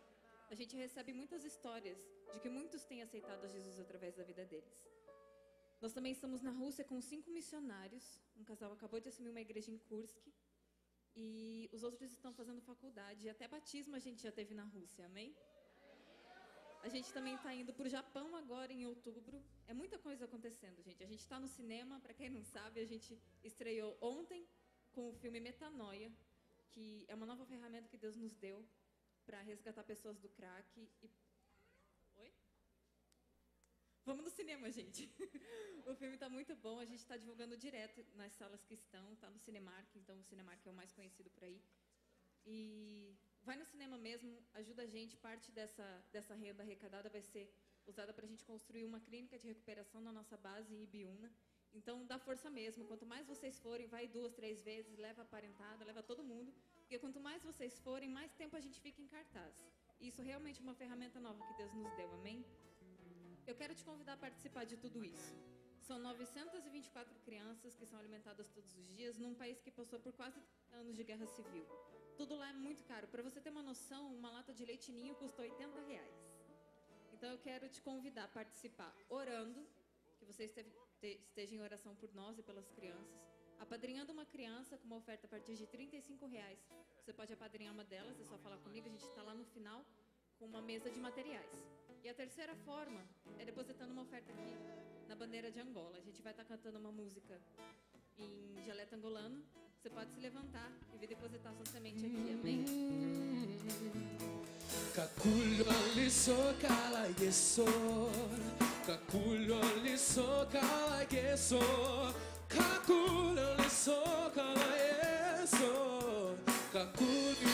a gente recebe muitas histórias de que muitos têm aceitado a Jesus através da vida deles. Nós também estamos na Rússia com 5 missionários. Um casal acabou de assumir uma igreja em Kursk. E os outros estão fazendo faculdade. E até batismo a gente já teve na Rússia, amém? A gente também está indo para o Japão agora em outubro. É muita coisa acontecendo, gente. A gente está no cinema, para quem não sabe, a gente estreou ontem com o filme Metanoia, que é uma nova ferramenta que Deus nos deu para resgatar pessoas do crack. Oi? Vamos no cinema, gente. O filme está muito bom, a gente está divulgando direto nas salas que estão, está no Cinemark, então o Cinemark é o mais conhecido por aí. E vai no cinema mesmo, ajuda a gente, parte dessa renda arrecadada vai ser usada para a gente construir uma clínica de recuperação na nossa base em Ibiúna. Então dá força mesmo, quanto mais vocês forem, vai 2, 3 vezes, leva a parentada, leva todo mundo, porque quanto mais vocês forem, mais tempo a gente fica em cartaz. E isso realmente é uma ferramenta nova que Deus nos deu, amém? Eu quero te convidar a participar de tudo isso. São 924 crianças que são alimentadas todos os dias num país que passou por quase 30 anos de guerra civil. Tudo lá é muito caro. Para você ter uma noção, uma lata de leite ninho custa R$80. Então eu quero te convidar a participar orando, que você esteja em oração por nós e pelas crianças, apadrinhando uma criança com uma oferta a partir de R$35. Você pode apadrinhar uma delas, é só falar comigo, a gente está lá no final com uma mesa de materiais. E a terceira forma é depositando uma oferta aqui na bandeira de Angola. A gente vai estar cantando uma música em dialeto angolano. Você pode se levantar e vir depositar sua semente aqui, amém? Kakulho liso kala yeso, kakulho liso kala yeso, kakulho liso kala yeso, kakuli.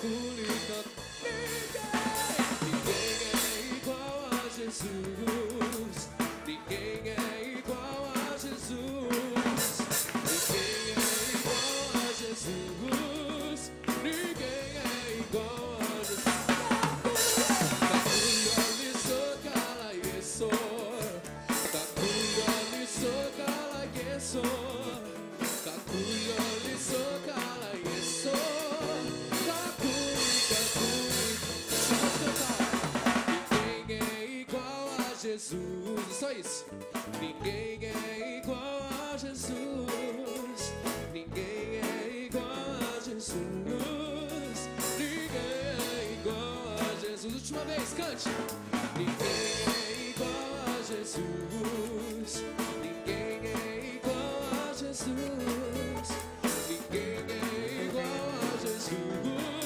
Ninguém é igual a Jesus. Ninguém é igual a Jesus. Ninguém é igual a Jesus. Ninguém é igual a Jesus. Kakulho liso kala yeso, kakulho liso kala yeso, kakulho liso kala yeso, Jesus, só isso. Ninguém é igual a Jesus. Ninguém é igual a Jesus. Ninguém é igual a Jesus. Última vez, cante. Ninguém é igual a Jesus. Ninguém é igual a Jesus. Ninguém é igual a Jesus.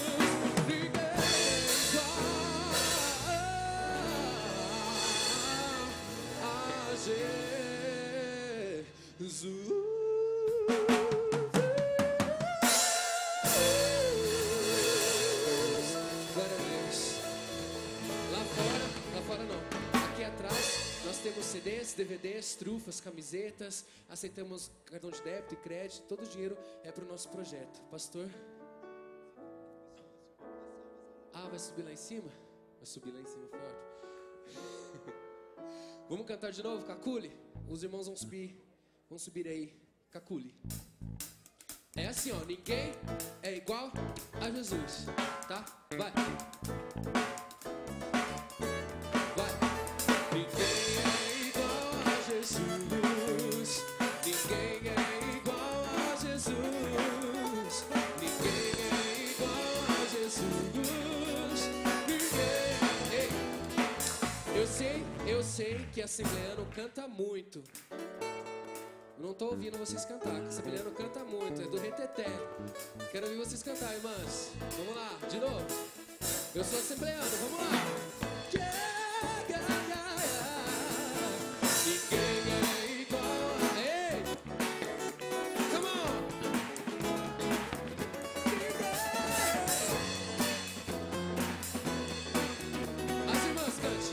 Jesus. Glória a Deus. Lá fora não. Aqui atrás nós temos CDs, DVDs, trufas, camisetas. Aceitamos cartão de débito e crédito. Todo o dinheiro é para o nosso projeto. Pastor? Ah, vai subir lá em cima? Vai subir lá em cima forte. Vamos cantar de novo, Kakuli? Os irmãos vão subir aí, Kakuli. É assim, ó, ninguém é igual a Jesus, tá? Vai. Vai. Ninguém é igual a Jesus. Ninguém é igual a Jesus. Ninguém é igual a Jesus. Ninguém. Ei. Eu sei que assembleano canta muito. Eu não tô ouvindo vocês cantar, que assembleano canta muito, é do reteté. Quero ouvir vocês cantar, irmãs. Vamos lá, de novo. Eu sou assembleano, vamos lá. Ninguém é igual a... Ei! Come on! As irmãs, cante.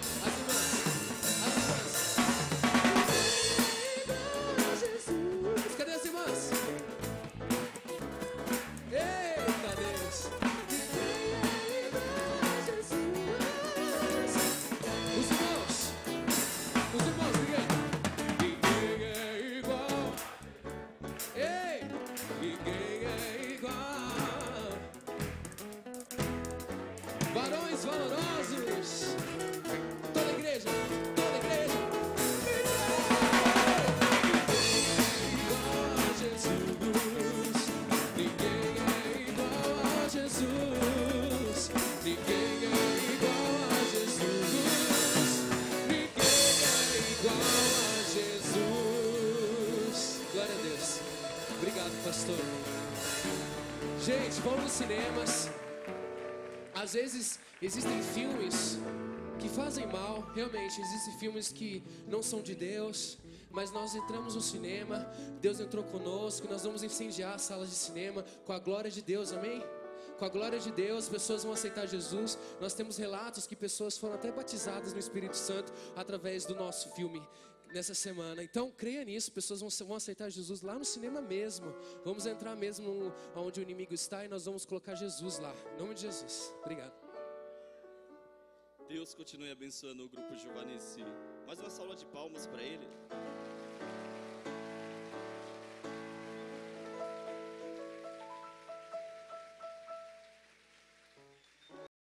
Cadê as irmãs? Eita Deus! mais valorosos. Toda a igreja, toda a igreja. Ninguém é igual a Jesus. Ninguém é igual a Jesus. Ninguém é igual a Jesus. Glória a Deus. Obrigado, pastor. Gente, vamos nos cinemas. Às vezes existem filmes que fazem mal. Realmente, existem filmes que não são de Deus. Mas nós entramos no cinema, Deus entrou conosco, nós vamos incendiar as salas de cinema com a glória de Deus, amém? Com a glória de Deus, pessoas vão aceitar Jesus. Nós temos relatos que pessoas foram até batizadas no Espírito Santo através do nosso filme nessa semana. Então, creia nisso, pessoas vão aceitar Jesus lá no cinema mesmo. Vamos entrar mesmo onde o inimigo está e nós vamos colocar Jesus lá. Em nome de Jesus. Obrigado. Deus continue abençoando o grupo Giovanni. Mais uma salva de palmas para ele.